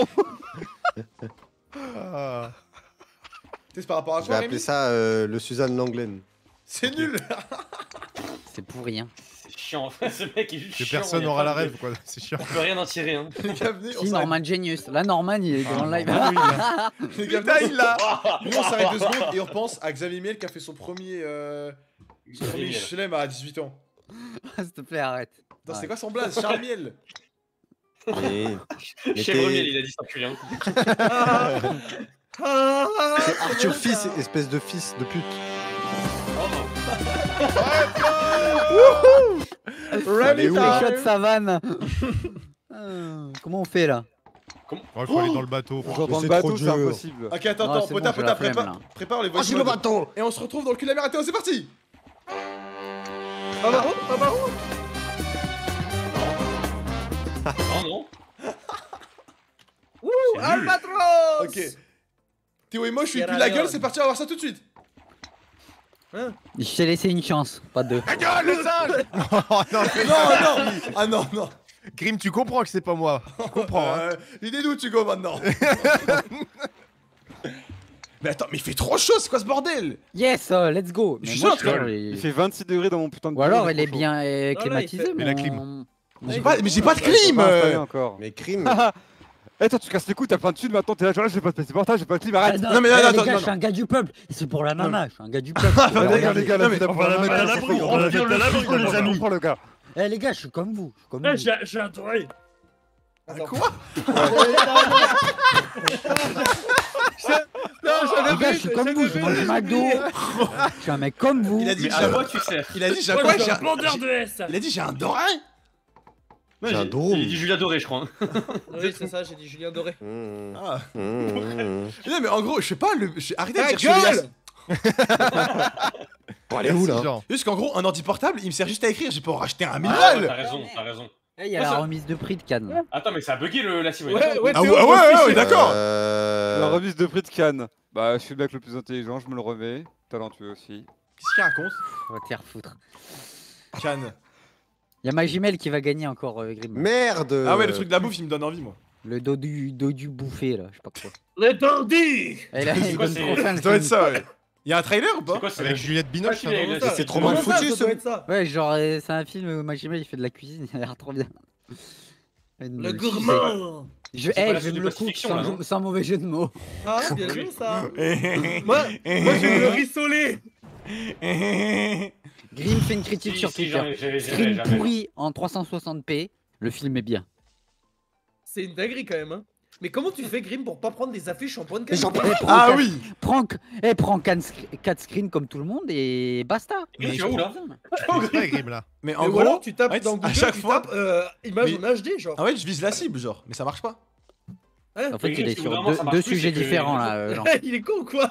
Ah. C'est par rapport à Je vais quoi, appeler Rémi? ça euh, le Suzanne Langlaine. C'est nul. C'est pourri, hein. C'est chiant. Ce mec est juste Que chiant. personne il y a n'aura pas la de- rêve, quoi. C'est chiant. On peut rien en tirer, hein. Les gars, venez, on Si, s'arrête. Norman Genius. Là, Norman, il est dans le live. Ah oui, là. Les gars, Putain, venez, il l'a. Nous, on s'arrête deux secondes et on repense à Xavier Miel qui a fait son premier. Euh... Son Xavier premier Miel. chelem à dix-huit ans. S'il te plaît, arrête. Attends, c'est Ouais. quoi son blaze? Charles Miel. Mais... mais Chèvre t'es- miel, il a dit s'enculer. Hein. C'est Arthur Fils, espèce de fils de pute. Rémi, où, t'as là les shots de savane. Ah, comment on fait là? Ouais, faut aller dans le bateau. Genre Mais dans le c'est bateau, trop c'est dur. impossible. Ok, attends, Non, attends, c'est Pota, bon, j'ai Pota, la flemme, prépare, là. prépare les Oh, voice j'ai le modes. bateau! Et on se retrouve dans le cul de la mer à Théo, c'est parti! Pas marron? Pas marron? Non, non. Ouh, C'est nul. Albatros! Ok. Théo et moi, je suis Sierra plus la gueule, Leone. c'est parti, on va voir ça tout de suite. Je t'ai laissé une chance, pas deux. Ta gueule, le singe! Oh, non, mais- Non, non! Ah non, non! Grim, tu comprends que c'est pas moi. Tu comprends, hein. Euh, J'ai des doutes, Hugo, maintenant. Mais attends, mais il fait trop chaud, c'est quoi ce bordel? Yes, euh, let's go. Je Mais suis moi, sûr je que- trouve, Il il- fait vingt-six degrés dans mon putain de Ou alors, bureau, il est c'est trop bien euh, Non, là, il climatisé, fait- mais la on- clim. J'ai pas, mais j'ai pas de chaud. clim! Pas installé euh. encore. Mais crime! Eh, toi, tu casses les couilles, t'as plein de thunes maintenant, t'es là, genre là, je vais pas te passer portage, j'ai pas de clim, Ah, arrête. Non, mais non, eh, non, les attends, gars, non, je suis un gars du peuple. C'est pour la nana, je suis un gars du peuple. Regardez, Regardez. les gars, la Non, mais putain, on va la mettre à l'abri, on va la mettre à l'abri, les amis. Comprends le gars. Eh les gars, je suis comme vous. Je suis comme Eh, vous. J'ai j'ai adoré. Quoi? Non, j'avais Les gars, je suis comme vous. Je mange McDo. Je suis un mec comme vous. Il a dit Mais que à j'ai- quoi tu sers? Il a dit, j'ai Moi, quoi? je suis J'ai un bandeur de S. Il a dit, j'ai un doré? Ouais, J'ai un j'ai- drôle. Il dit Julia Doré, je crois. hein. Oui, c'est ça, j'ai dit Julien Doré. Mmh. Ah. Mmh, mmh. Non, mais en gros, je sais pas, le... je- arrêtez de Ta dire que je suis gueule! Elias. Bon, allez où là? Genre. Juste qu'en gros, un ordi portable, il me sert juste à écrire, j'ai pas en racheter un mille Ah, ouais, balles! t'as raison, t'as raison. Eh, il y a la remise de prix de Cannes. Attends, mais ça a bugué le, la cible. Ouais, ouais, Ah Théo, ouais, faut ouais, le ouais, fichier. ouais, d'accord! Euh... La remise de prix de Cannes. Bah, je suis le mec le plus intelligent, je me le remets. talentueux aussi. Qu'est-ce qu'il raconte? On va te faire foutre. Cannes. Y'a Magimel qui va gagner encore, euh, Grim. Merde. Ah ouais, le truc de la bouffe, il me donne envie, moi. Le dos du, dos du bouffé, là, je sais pas quoi. Le tordu. Et là, il donne trop faim, le Ça doit être film. ça, ouais. Y'a un trailer ou pas? Avec Juliette Binoche, ça, non? C'est trop mal foutu ça ce. doit être ça. Ouais, genre, euh, c'est un film où Magimel il fait de la cuisine, il a l'air trop bien. Le gourmand. Je, C'est pas hey, la je suite me de le coupe classification, sans, là, non sans mauvais jeu de mots. Ah, bien joué ça. Moi, moi j'ai le rissolé. Grim fait une critique Si, sur si, Twitter. j'en ai- j'ai- j'ai- Stream jamais. pourri en trois cent soixante p, le film est bien. C'est une dinguerie quand même. Hein. Mais comment tu fais, Grim, pour pas prendre des affiches en point de Mais j'en qualité? prends Ah quatre- oui. Prends, eh, prends quatre screens comme tout le monde et basta. Mais tu vas où là? C'est pas Grim là. Mais Mais en ou gros, alors tu tapes ouais, dans à Google, chaque tu fois. tapes euh, image Mais- en H D, genre. Ah ouais, je vise la cible, genre. Mais ça marche pas. Hein En fait, Mais il est si sur vraiment deux, ça marche deux plus, sujets c'est que- différents là. euh, Jean. Il est con ou quoi?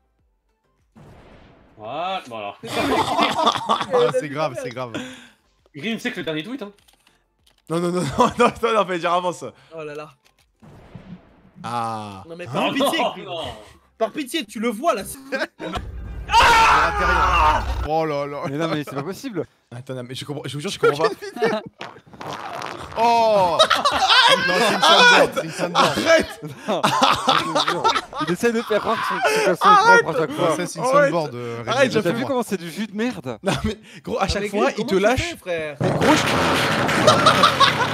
Voilà, voilà. Ah, c'est grave, c'est grave. Grim, c'est que le dernier tweet, hein. Non, non, non, non, non, non, non, fallait dire avant ça. Oh là là. Ah. Non mais Oh par pitié, non, Grim. non. Par pitié, tu le vois là. Oh là là. Mais non, mais c'est pas possible. Attends, non, mais je comprends, je vous jure, je comprends pas. Oh. Non, c'est une soundboard, c'est une soundboard. Arrête. Non, je te jure. Il essaie de faire croire que son- que c'est son propre à chaque Non, fois. ça, c'est une Arrête. soundboard. euh, Arrête, Rémi. j'ai T'as fait vu moi. comment c'est du jus de merde? Non, mais gros, à chaque Mais fois, Grim, il te comment tu lâche. fais, frère. Mais gros, je...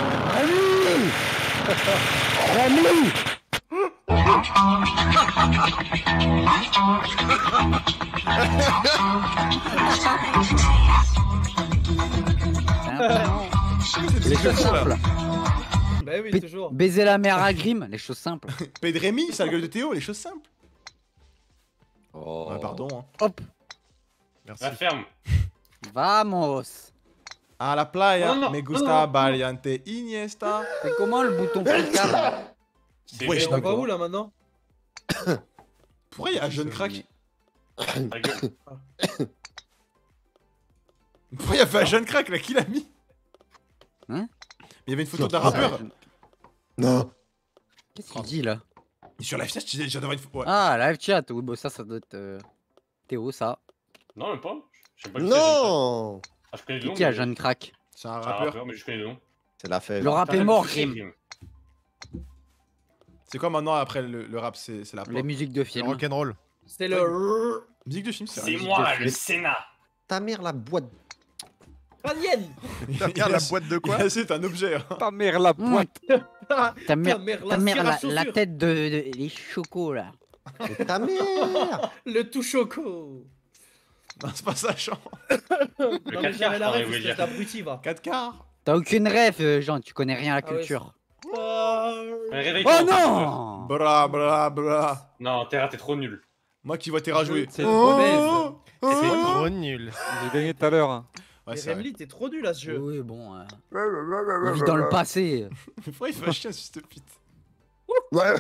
Les choses simples. Bah oui, P- toujours. Baiser la mère à Grim, les choses simples. Pedremi, c'est la gueule de Théo, les choses simples. Oh. Ouais, pardon. Hein. Hop, Merci. La ferme. vamos. À la playa, Non, non, me non, gusta non. variante Iniesta. C'est comment le bouton flicar là? C'est Ouais, vrai, je On va d'accord. où là maintenant? Pourquoi il y a un jeune crack? ta gueule. Pourquoi il a fait un jeune crack là? Qui l'a mis? Hein? Il y avait une photo d'un rappeur. Non. Qu'est-ce qu'il dit là? Et sur la fiche, tu disais, j'ai d'avoir une photo. Ouais. Ah, live chat. Oui, bah ça, ça doit être euh, Théo, ça. Non, même pas. Je sais pas qui c'est, Non. Ah, je connais le nom. Qui a mais- jeune crack? C'est un C'est un rappeur. rappeur, mais je connais le nom. C'est la fève. Le rap T'as est mort, touché, Grim. C'est quoi maintenant après le, le rap? C'est c'est la pop. Les musiques de Le film. rock'n'roll. C'est le. Musique de film, c'est C'est vrai. moi, de le film. Sénat. Ta mère la boîte. Alien. Ta mère, la boîte de quoi? C'est un objet. hein. Ta mère la Mmh. pointe. Ta mère, mère, ta la mère, cire à la, la chaussures. tête de, de- les chocos là. Ta mère. Le tout choco. Non, c'est pas ça, Jean. Non mais quatre j'avais la quarts, ref, ouais, espèce dire. d'abruti, va. quatre quarts. T'as aucune ref, euh, Jean, tu connais rien à la Ah ouais, culture. Euh, Réveille-toi. Oh non! Bra, bra, bra. Non, Terra, t'es trop nul. Moi qui vois Terra jouer. C'est Oh, trop oh, C'est oh. trop nul. J'ai gagné tout à l'heure. hein. Ouais, Mais c'est vrai. Remly, t'es trop nul à ce jeu. Oui, bon. Euh... Il vit dans le passé. Pourquoi il fait un chien, ce fils de pute? Ouais.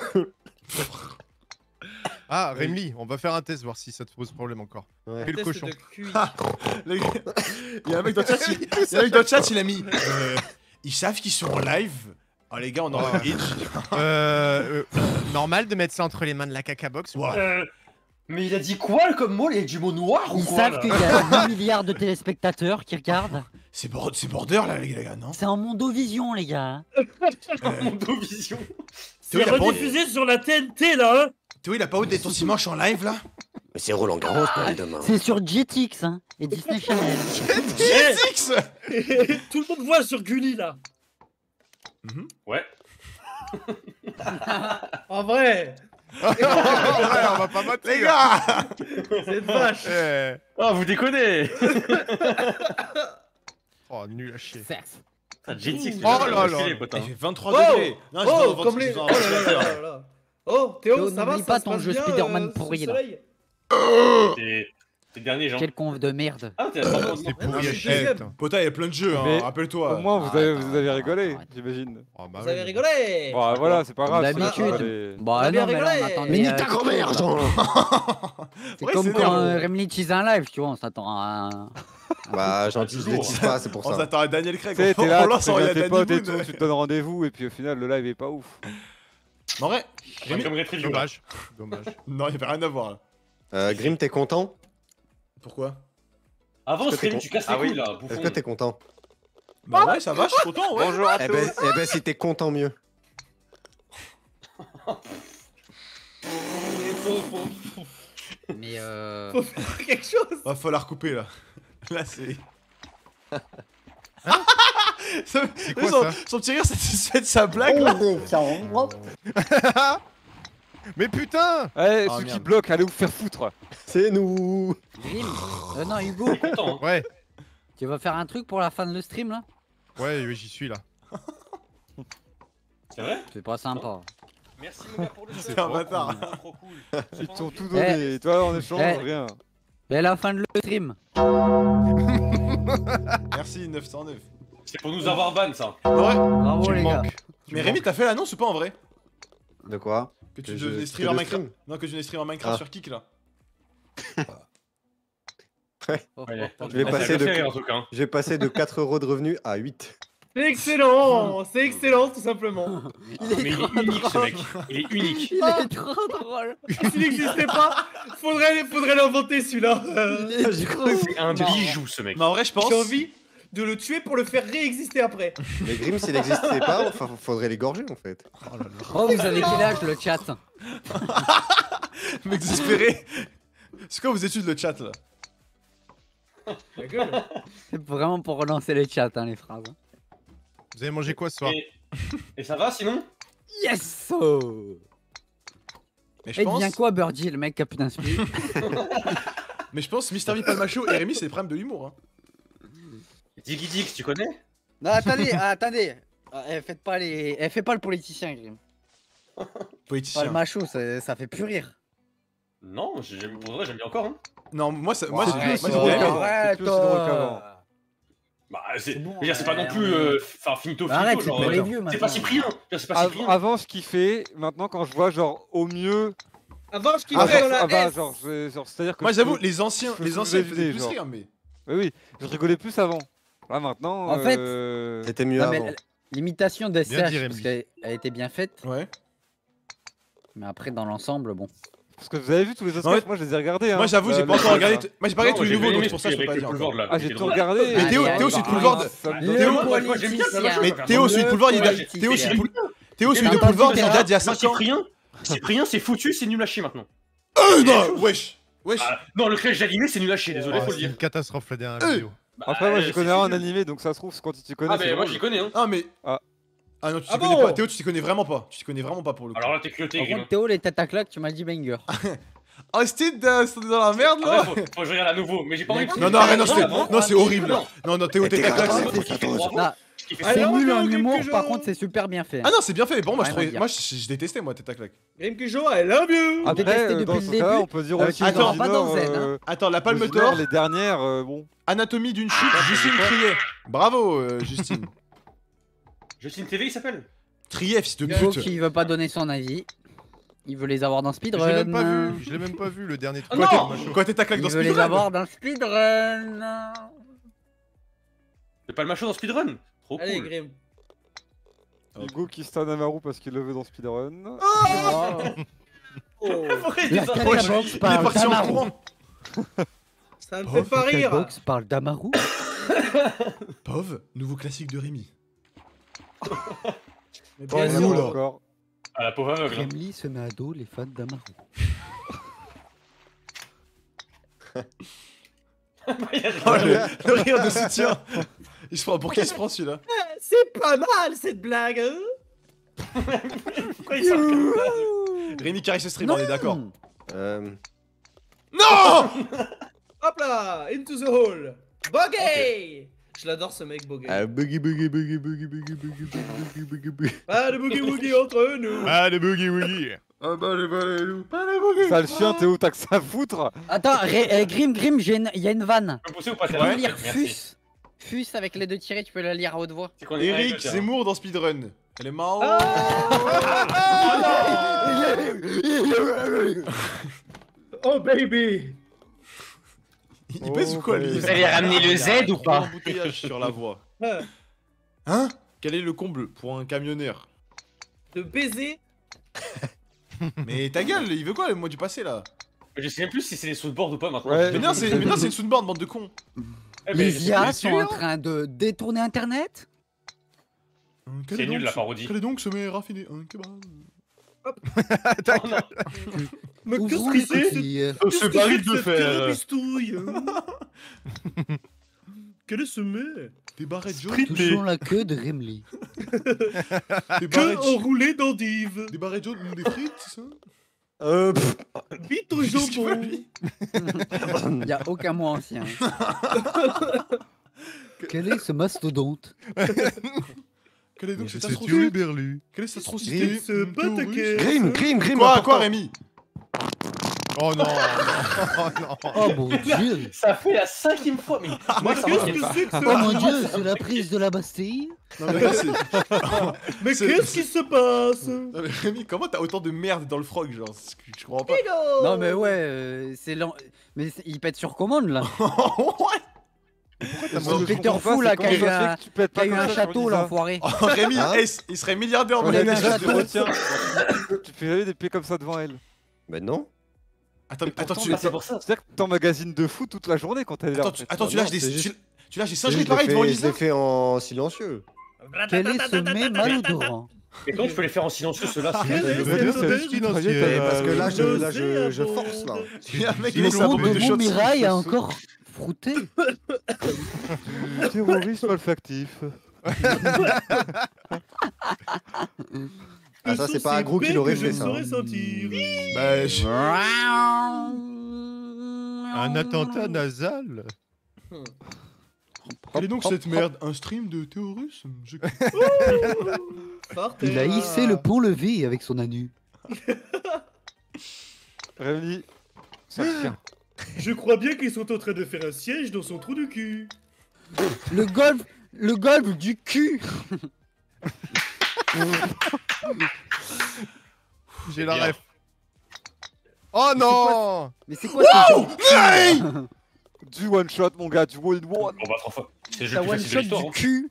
Ah, Remly, on va faire un test, voir si ça te pose problème encore. Ouais. Fais le Test cochon. de Q I. Les gars, il y a un mec dans le chat, il, il y a un mec dans le chat, il a mis. euh, ils savent qu'ils sont en live. Oh les gars, on aura un itch. Euh, euh, normal de mettre ça entre les mains de la caca box ou pas? Euh, mais il a dit quoi comme mot? Il a dit du mot noir ou Ils quoi savent là qu'il y a huit milliards de téléspectateurs qui regardent. C'est bord- c'est border là, les gars, non? C'est en mondovision, les gars. Mondovision. Théo, il a pas honte- Rediffusé sur la T N T là, hein. Théo, il a pas honte d'être ton dimanche en live là? Mais c'est Roland Garros pour les demain. C'est sur Jetix hein, et Disney Channel. G X. Tout le monde voit sur Gulli là. Ouais. En vrai, Ouais, on va pas mentir. Les gars. c'est une vache. Eh. Oh, vous déconnez. Oh, nul à chier. Ah, J T X, Oh là là. Il fait vingt-trois Oh, degrés. Non, je oh, dis comme les. dans Oh là là là là. Oh, Théo, Théo, ça va, n'oublie ça pas se ton passe jeu bien, Spider-Man euh, pourri, sous le là. soleil. T'es t'es le dernier, Jean. Quel conf de merde. Ah, t'es à trois points. C'est Non, pourri à je suis chier. deuxième. putain. Pota, il y a plein de jeux, hein, Mais rappelle-toi. Au moins, vous Arrête, avez, vous avez arrête, rigolé, arrête. j'imagine. Oh, bah Vous oui. avez rigolé. Bon, voilà, c'est pas grave. Comme c'est- d'habitude. allez. Bon, On a ah bien non, mais là, on rigolé. attendait. Mais nique euh, ta grand-mère, Jean. C'est Ouais, comme c'est quand drôle. euh, Remly tease un live, tu vois, on s'attend à un. Bah, gentil, je les tisse pas, c'est pour On ça. s'attend à Daniel Craig. Tu sais, On t'es là, tu lance en préviens tes Danny potes et Boone. tout, tu te donnes rendez-vous, et puis au final, le live est pas ouf. En vrai, Rémi... Comme Retrieview. Dommage. Dommage. non, il y avait rien à voir là. Euh, Grim, t'es content? Pourquoi? Avant, Est-ce que Stream, t'es tu con- casses les Ah oui. couilles là, Est-ce bouffon. que t'es content? Bah ouais, ça va, je suis content, ouais. Bonjour à Eh tous. ben, eh ben si t'es content, mieux. Mais euh. Faut faire quelque chose. Va falloir couper là. Là c'est. Ça- C'est quoi son, ça? son petit rire satisfait de sa blague là. Mais putain! Ouais, Ah, ceux qui merde. bloquent, allez vous faire foutre. C'est nous. Grim euh, Non, Hugo, Content, hein. Ouais, tu vas faire un truc pour la fin de le stream là? ouais, oui, j'y suis là. C'est vrai? C'est pas sympa. Merci mon gars pour le C'est un bâtard. Trop cool. Ils t'ont tout donné, toi en échange, Eh. rien. Et la fin de le stream. Merci neuf cent neuf. C'est pour nous avoir ban ça. Ouais. Bravo Tu me les gars. manques. Tu Mais me Rémi, manques. t'as fait l'annonce ou pas en vrai? De quoi? Que tu Que je- devenais que streamer de Minecraft. stream. Non, que tu devenais streamer Minecraft Ah. sur Kik là. Oh, Ouais, oh, oh, Je vais Ah, passer ça a de- bien fait rire, en tout cas, hein. J'ai passé de quatre euros de revenus à huit. C'est excellent, c'est excellent tout simplement. Il Mais il est unique ce mec. Il est unique. Il est trop drôle. S'il n'existait pas, faudrait, faudrait l'inventer celui-là. Euh, Il est trop C'est un marrant. bijou ce mec. Mais en vrai, je pense. J'ai envie de le tuer pour le faire réexister après. Mais Grim, s'il n'existait pas, enfin, faudrait l'égorger en fait. Oh, vous avez quel âge le chat? Mec désespéré. C'est quoi vos études le chat là? La gueule. C'est vraiment pour relancer les chats, hein, les phrases. Vous avez mangé quoi ce soir? Et... Et ça va sinon? Yes! Oh. Mais je Et pense. devient quoi, Birdie, le mec qui a plus d'inspiration? Mais je pense Mister V Palmacho et Rémi, c'est des problèmes de l'humour. Hein. Diggy Dix, tu connais? Non, attendez, ah, attendez. Ah, eh, faites pas les... eh, fais pas le politicien, Grim. Pas Politicien. le macho, ça, ça fait plus rire. Non, j'aime pour vrai, j'aime bien encore. Hein. Non, moi, ça, moi, Ouais, j'ai c'est moi, plus j'ai drôle bien aimé. qu'avant. Arrête, plus aussi drôle qu'avant. euh. Bah, c'est bon, je veux dire, c'est pas ouais, non plus. on est- euh, Enfin, finito, finito. Arrête, c'est genre, pour euh, les vieux C'est maintenant. pas Cyprien. Je veux dire, C'est pas Av- Cyprien. Avant, je kiffais. Maintenant, quand je vois, genre, au mieux. Avant, je Après, kiffais dans la Ah bah, S. genre, je- genre, c'est-à-dire que. Moi, je j'avoue, peux- les anciens, je les peux anciens vous faisaient aider, plus genre. rire, mais. Oui, oui, je rigolais plus avant. Là, maintenant. En fait, euh, C'était mieux Non, mais avant. l- l'imitation de Bien dit, S C H, Rémi. parce qu'elle elle était bien faite, Ouais. mais après, dans l'ensemble, bon. Parce que vous avez vu tous les autres Ouais. sketchs, moi je les ai regardés. Hein. Moi, j'avoue, Là, j'ai pas le- encore regardé. t- Moi, j'ai pas regardé Non, tous les j'ai nouveaux, bien donc aimé c'est pour ça que je peux celui pas avec dire. le Boulevard, encore. là, Ah, j'ai c'était tout drôle. regardé. Mais Théo, Allez, Théo, allez, c'est le bah, boulevard. allez. de- Bah, Le Théo, moi, moi, j'aime bien, moi, politicien. je préfère Théo, ça. celui de boulevard, il Ouais, date. j'ai- Théo, j'ai- celui j'ai- de boul- Théo, celui de T'as boulevard, entendu, il Théo date d'il y a Moi, cinq ans. Cyprien, Cyprien, c'est foutu, c'est nul à chier maintenant. Euh, non, wesh. Wesh. Ah, non, le crèche animé, c'est nul à chier, désolé, Oh, faut le c'est dire. une catastrophe la dernière Euh. vidéo. Bah, Après, moi euh, je c'est- connais c'est rien en nul. animé, donc ça se trouve, quand tu t'y connais. Ah, c'est mais moi, drôle. j'y connais, hein. Ah, mais. Ah. Ah non, tu t'y Ah connais bon pas. Théo, tu t'y connais vraiment pas. Tu t'y connais vraiment pas pour le coup. Alors là, t'es culotté, Par Grim. contre, Théo, les têtes à claque, tu m'as dit banger. Ah, Steve, euh, c'est dans la merde Ah, là. ouais, faut, faut que je regarde à nouveau, mais j'ai pas envie de. Non, non, arrête, non, Non, c'est- non, non, c'est horrible. non. Non, non, Théo, t'es t'es claque. grave. c'est- Non, Kiffé. c'est Alors, nul en Grim humour, Cujo. par contre, c'est super bien fait. Ah non, c'est bien fait. Bon, moi, je Rien à trouvais. dire. Moi, je je détestais, moi, tête à claque. Grim Cujo, I love you. Ah, détesté Après, euh, depuis dans le ce début. cas-là, on peut dire Euh, aussi tu Attends, dans pas le dans Nord, Zen, hein. euh, Attends, la le palme Nord, d'or, les dernières, euh, bon. anatomie d'une chute, Justine Triet. Bravo, euh, Justine. Justine T V, il s'appelle. Triet, fils de Hugo pute. qui veut pas donner son avis. Il veut les avoir dans Je l'ai Speedrun. même pas vu. Je l'ai même pas vu le dernier truc. Ah, Quoi, non. de Macho. t'es- Quoi, tête à claque Il dans veut les Speedrun avoir dans Speedrun. C'est pas le macho dans Speedrun. Trop Allez, cool. Grim. Hugo qui stun Amaru parce qu'il le veut dans Speedrun. Oh. Pourquoi il dit La ça? Catbox Il est parle parti en d'Amaru. courant. Ça me fait pas La rire. Catbox parle d'Amaru. Pov, nouveau classique de Rémi. Mais Oh, bien nous, sûr. là. Encore. Ah, la pauvre aveugle. hein. Kremli se met à dos les fans d'Amaru. Il y a- Oh, le, le rire de soutien. Il se prend, pour qui il se prend celui-là? C'est pas mal cette blague. Hein. Pourquoi il sort comme ça? Rémi qui arrive ce stream, on est d'accord. Euh, Non. Hop là, into the hole. Bogey. Je l'adore ce mec, Bogey. ah, boogie, boogie, boogie, boogie, boogie, boogie, boogie, boogie, boogie. Pas de boogie woogie entre nous. Ah, les boogie woogie. Ah bah les bah les loups, pas les boogies. Ça le chien, t'es où? T'as que ça à foutre? Attends, Ré- euh, Grim, Grim, j'ai une- il y a une vanne. Tu peux pousser ou pas? Tu c'est peux vrai lire Merci. Fus. Fus avec les deux tirés, tu peux la lire à haute voix. C'est qu'on est Eric avec le Zemmour dans Speedrun. Elle est marrant. Oh baby. Il baisse ou quoi lui? Vous allez ramener le Z ou pas? Embouteillage sur la voie. Ah, Hein? Quel est le comble pour un camionneur? De baiser. Mais ta gueule, il veut quoi le mois du passé là? Je sais même plus si c'est les soundboards ou pas maintenant. Mais non, c'est mais non, c'est une soundboard, bande de cons. Eh, mais Les I A c'est sont en sûr. train de détourner Internet. Quel C'est est nul donc la ce- parodie. Quel est donc ce mets raffiné un kebab? Oh non. Mais Ouvrons qu'est-ce les que c'est coquilles. Euh, Ce baril de fer. Bistouille. Quel est ce mets? Des barrettes jaunes. Touchons la queue de Remly. Des Que barrettes enroulé d'endives. Des barrettes jaunes ou des frites, c'est ça? Euh, pff, Vite au Qu'est-ce qu'il veut, jambon. lui? Il y a aucun mot ancien. Quel est ce mastodonte? Quelle est donc cette C'est atrocité? Thierry Berlu. Quelle est cette atrocité? Grim, ce pataquès. Grim, Grim, Grim. Quoi, important. quoi, Rémi? Oh non, oh non. Oh mon dieu! Ça fait la cinquième fois, mais moi ça Qu'est-ce marche que pas. c'est que Oh mon ce... dieu, c'est la prise de la Bastille? Non, mais là, c'est- Mais C'est- qu'est-ce qui se passe? Non, mais Rémi, comment t'as autant de merde dans le frog, genre? c'est- Je comprends pas. Ego. Non mais ouais, euh, c'est lent. Mais c'est- il pète sur commande là. Ouais. T'as C'est mangé le ton Victor comprends Fou pas, là c'est qui a eu comment ça un, fait que tu pètes qui a pas eu comme un ça, château Lisa? l'enfoiré. Oh, Rémi, Hein hey, il serait milliardaire On mon a eu un ami. château. Tiens, tu fais jamais des pieds comme ça devant elle. Mais non. Attends, Mais attends, pourtant, tu, bah, c'est pour ça. C'est-dire que t'emmagasines de fou toute la journée quand elle est là. attends, en tu, fait. attends, tu Non, lâches des, c'est tu, juste- tu lâches des Je singeries l'ai pareil devant fait, je Lisa. l'ai fait en silencieux. Quel est ce mets malodorant? Et comment tu peux les faire en silencieux ceux-là? Quel c'est- est Je veux dire, ce c'est mets juste financier. Mais parce que là, je, Euh, là, je, je force là. Il y a un mec qui Le laisse sa groupe bombe de de shots. Montmirail a encore frouté. Terrorisme olfactif. Ah, ça, c'est pas un gros qui l'aurait fait, ça. saurais sentir. Bah, je- Un attentat nasal. Quelle est donc cette merde? Un stream de terrorisme? Je- Partez Il a là. hissé le pont-levé avec son anu. Rémi, ça tient. Je crois bien qu'ils sont en train de faire un siège dans son trou du cul. Le golf, le golf du cul. J'ai la Bien. ref. Oh non. Mais c'est quoi ce genre Hey Du one shot, mon gars, du one one. Bon bah trois fois. C'est le jeu Ça le plus one facile de shot l'histoire. du hein. cul.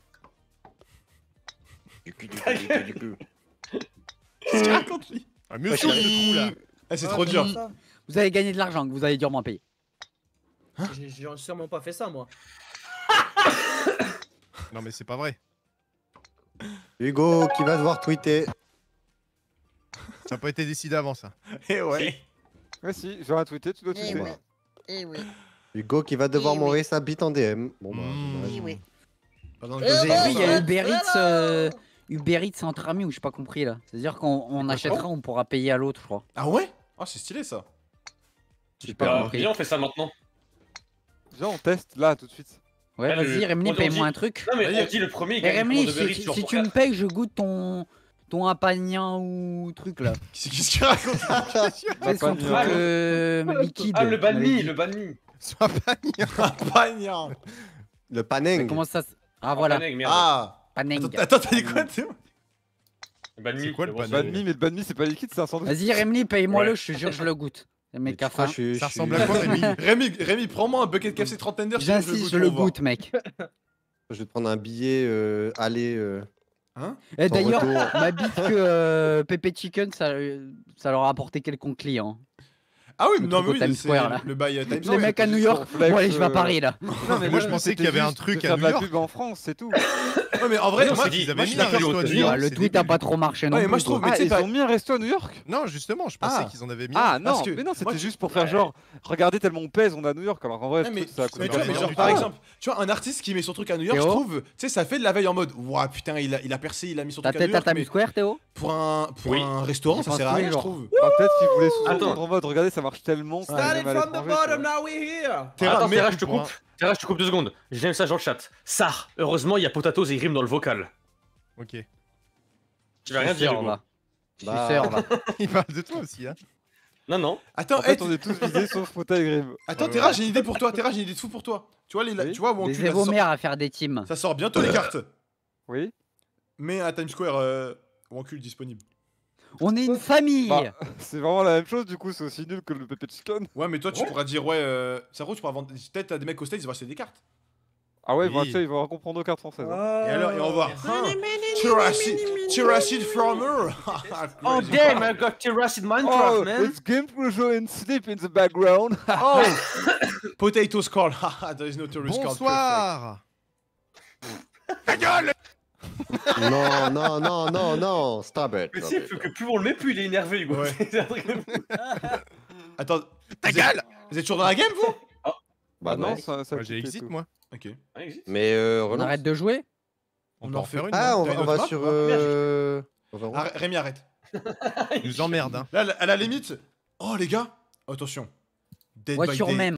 Qu'est-ce qu'il raconte, lui? Ah, mieux sur le trou là. Ah, c'est Ah, trop dur. comme ça. Vous allez gagner de l'argent que vous allez durement payer. J'ai j'ai sûrement pas fait ça, moi. Non mais c'est pas vrai. Hugo qui va devoir tweeter. Ça n'a pas été décidé avant ça. Eh ouais. Ouais, si, j'ai rien tweeté, tu dois Eh tweeter. oui. Eh oui. Hugo qui va devoir Oui, m'envoyer sa bite en D M. Bon bah. Mmh. dommage. Eh oui. Pardon, Eh José, ben, Oui, il y a ça- Uber Eats, euh, Uber Eats entre amis ou je sais pas compris là. C'est-à-dire qu'on on achètera, on pourra payer à l'autre, je crois. Ah ouais? Ah, c'est stylé ça. J'ai pas Bah, compris. viens, on fait ça maintenant. Viens, on teste là tout de suite. Ouais, Ah, le- vas-y, on- Remly, on paye-moi dit- un truc. Non mais Vas-y. on dit le premier, il Et gagne une Remly, commande de si, Uber Eats si- sur si ton tu me frère. payes, je goûte ton ton apagnan ou truc là. Qu'est-ce qu'est-ce qu'il raconte? C'est son truc Apagnan. euh, liquide. Ah le on m'avait banni, dit. le banni. Sois pas Un pagnard. Le Mais paneng. comment ça se- Ah voilà, Paneng, merde. Ah. paneng. Attends, attends, t'as dit quoi, Théo? Le banni, C'est quoi le bon, banni c'est- Banh mi, mais le banh mi, c'est pas liquide, c'est un sandwich. Vas-y Remly, paye-moi le, Ouais. je te jure, je le goûte. Le Mais mec tu à crois, faim. je suis- Ça je suis- ressemble à quoi Rémi? Rémi, Rémi, prends-moi un bucket K F C trente tender. J'insiste, je le goûte, mec. Je vais te prendre un billet euh, aller. euh, Hein? Et Sans d'ailleurs, retour. m'a dit que euh, Pepe Chicken, ça, ça leur a apporté quelques clients. Ah oui, Le non, truc au mais Times oui, c'est Square, là. le bail euh, Times Les Square. mecs à New York, flex, bon allez, je vais à euh, Paris là. Non, mais moi, je pensais qu'il y avait un truc à faire New de la York. pub en France, c'est tout. Ouais, mais en vrai, Non, moi, c'est dit, Ils avaient moi, je mis suis un d'accord, resto à aux New États-Unis. York. Ah, le c'est tweet a débile. pas trop marché non Ouais, mais plus, moi, je trouve- quoi. Mais Ah, tu sais, ils pas- ont mis un resto à New York? Non, justement, je pensais Ah. qu'ils en avaient mis. Ah Parce non, que mais non, moi, c'était tu- juste pour faire genre, regardez tellement on pèse, on est à New York, alors qu'en vrai, Ouais, le mais, truc, ça coûte mais tu pas vois, mais cher genre du par tout. exemple, tu vois un artiste qui met son truc à New York, Théo je trouve, tu sais, ça fait de la veille en mode, ouah putain, il a, il a percé, il a mis son Ta truc à New tête à York, Times mais Square, Théo? pour un, pour Oui. un restaurant, J'y ça pense sert à tous les rien, je jours. trouve. Bah, peut-être qu'ils voulaient sous-entendre Attends. en mode, regardez, ça marche tellement. qu'on va Started même à from the l'étranger, tu bottom, vois. now we're here. Terra, Attends, mais- Terra, je te pour coupe. Terra, je te coupe deux secondes. J'ai un message dans le chat. Sar, heureusement, il y a Potatoes et il rime dans le vocal. Ok. Tu vas rien dire, Hugo. là. Je suis Bah, sûr, là. Il parle de toi aussi, hein. Non, non. Attends, En fait, hey, on est tous visés sauf Pota et Grim. attends, Terra, j'ai une idée pour toi, Terra, j'ai une idée de fou pour toi. Tu vois, les, Oui. tu vois, où on Des cul, là, ça, sort, évomères à faire des teams. ça sort bientôt les cartes. Oui. Mais à Times Square, euh, Wancul disponible. On est une famille. Bah, c'est vraiment la même chose, du coup, c'est aussi nul que le Pepe Chicken. Ouais, mais toi, tu pourras dire, ouais, euh, ça roule, tu pourras vendre. Peut-être à des mecs au States, ils vont acheter des cartes. Ah ouais, ils vont, Oui. tu sais, ils vont comprendre aucun français. hein. Et alors, et on va. Terracid Terracid Farmer. Oh damn, I got terracid Minecraft, Oh, man. it's Game Plujo and Sleep in the background. Oh Potato Skull. Haha, there is no tourist card. Bonsoir. Ta gueule. Non, non, non, non, non, stop it. Mais stop tu sais, it. plus que plus on le met, plus il est énervé, quoi. Ouais. C'est un truc de- Attends. Ta vous êtes- gueule. Vous êtes toujours dans la game, vous? Bah Ah non, non. ça, ça Moi, j'ai quitté exit, tout. moi. Ok. Ah, existe. Mais euh, On relance. arrête de jouer. On On peut en en faire une. Ah, on T'as va, une on va autre map sur. ou pas Euh... Overwatch. Arr- Rémi, arrête. Il nous emmerde, hein. Là, à la limite. Oh, les gars. Attention. Dead by Voiture Day. même.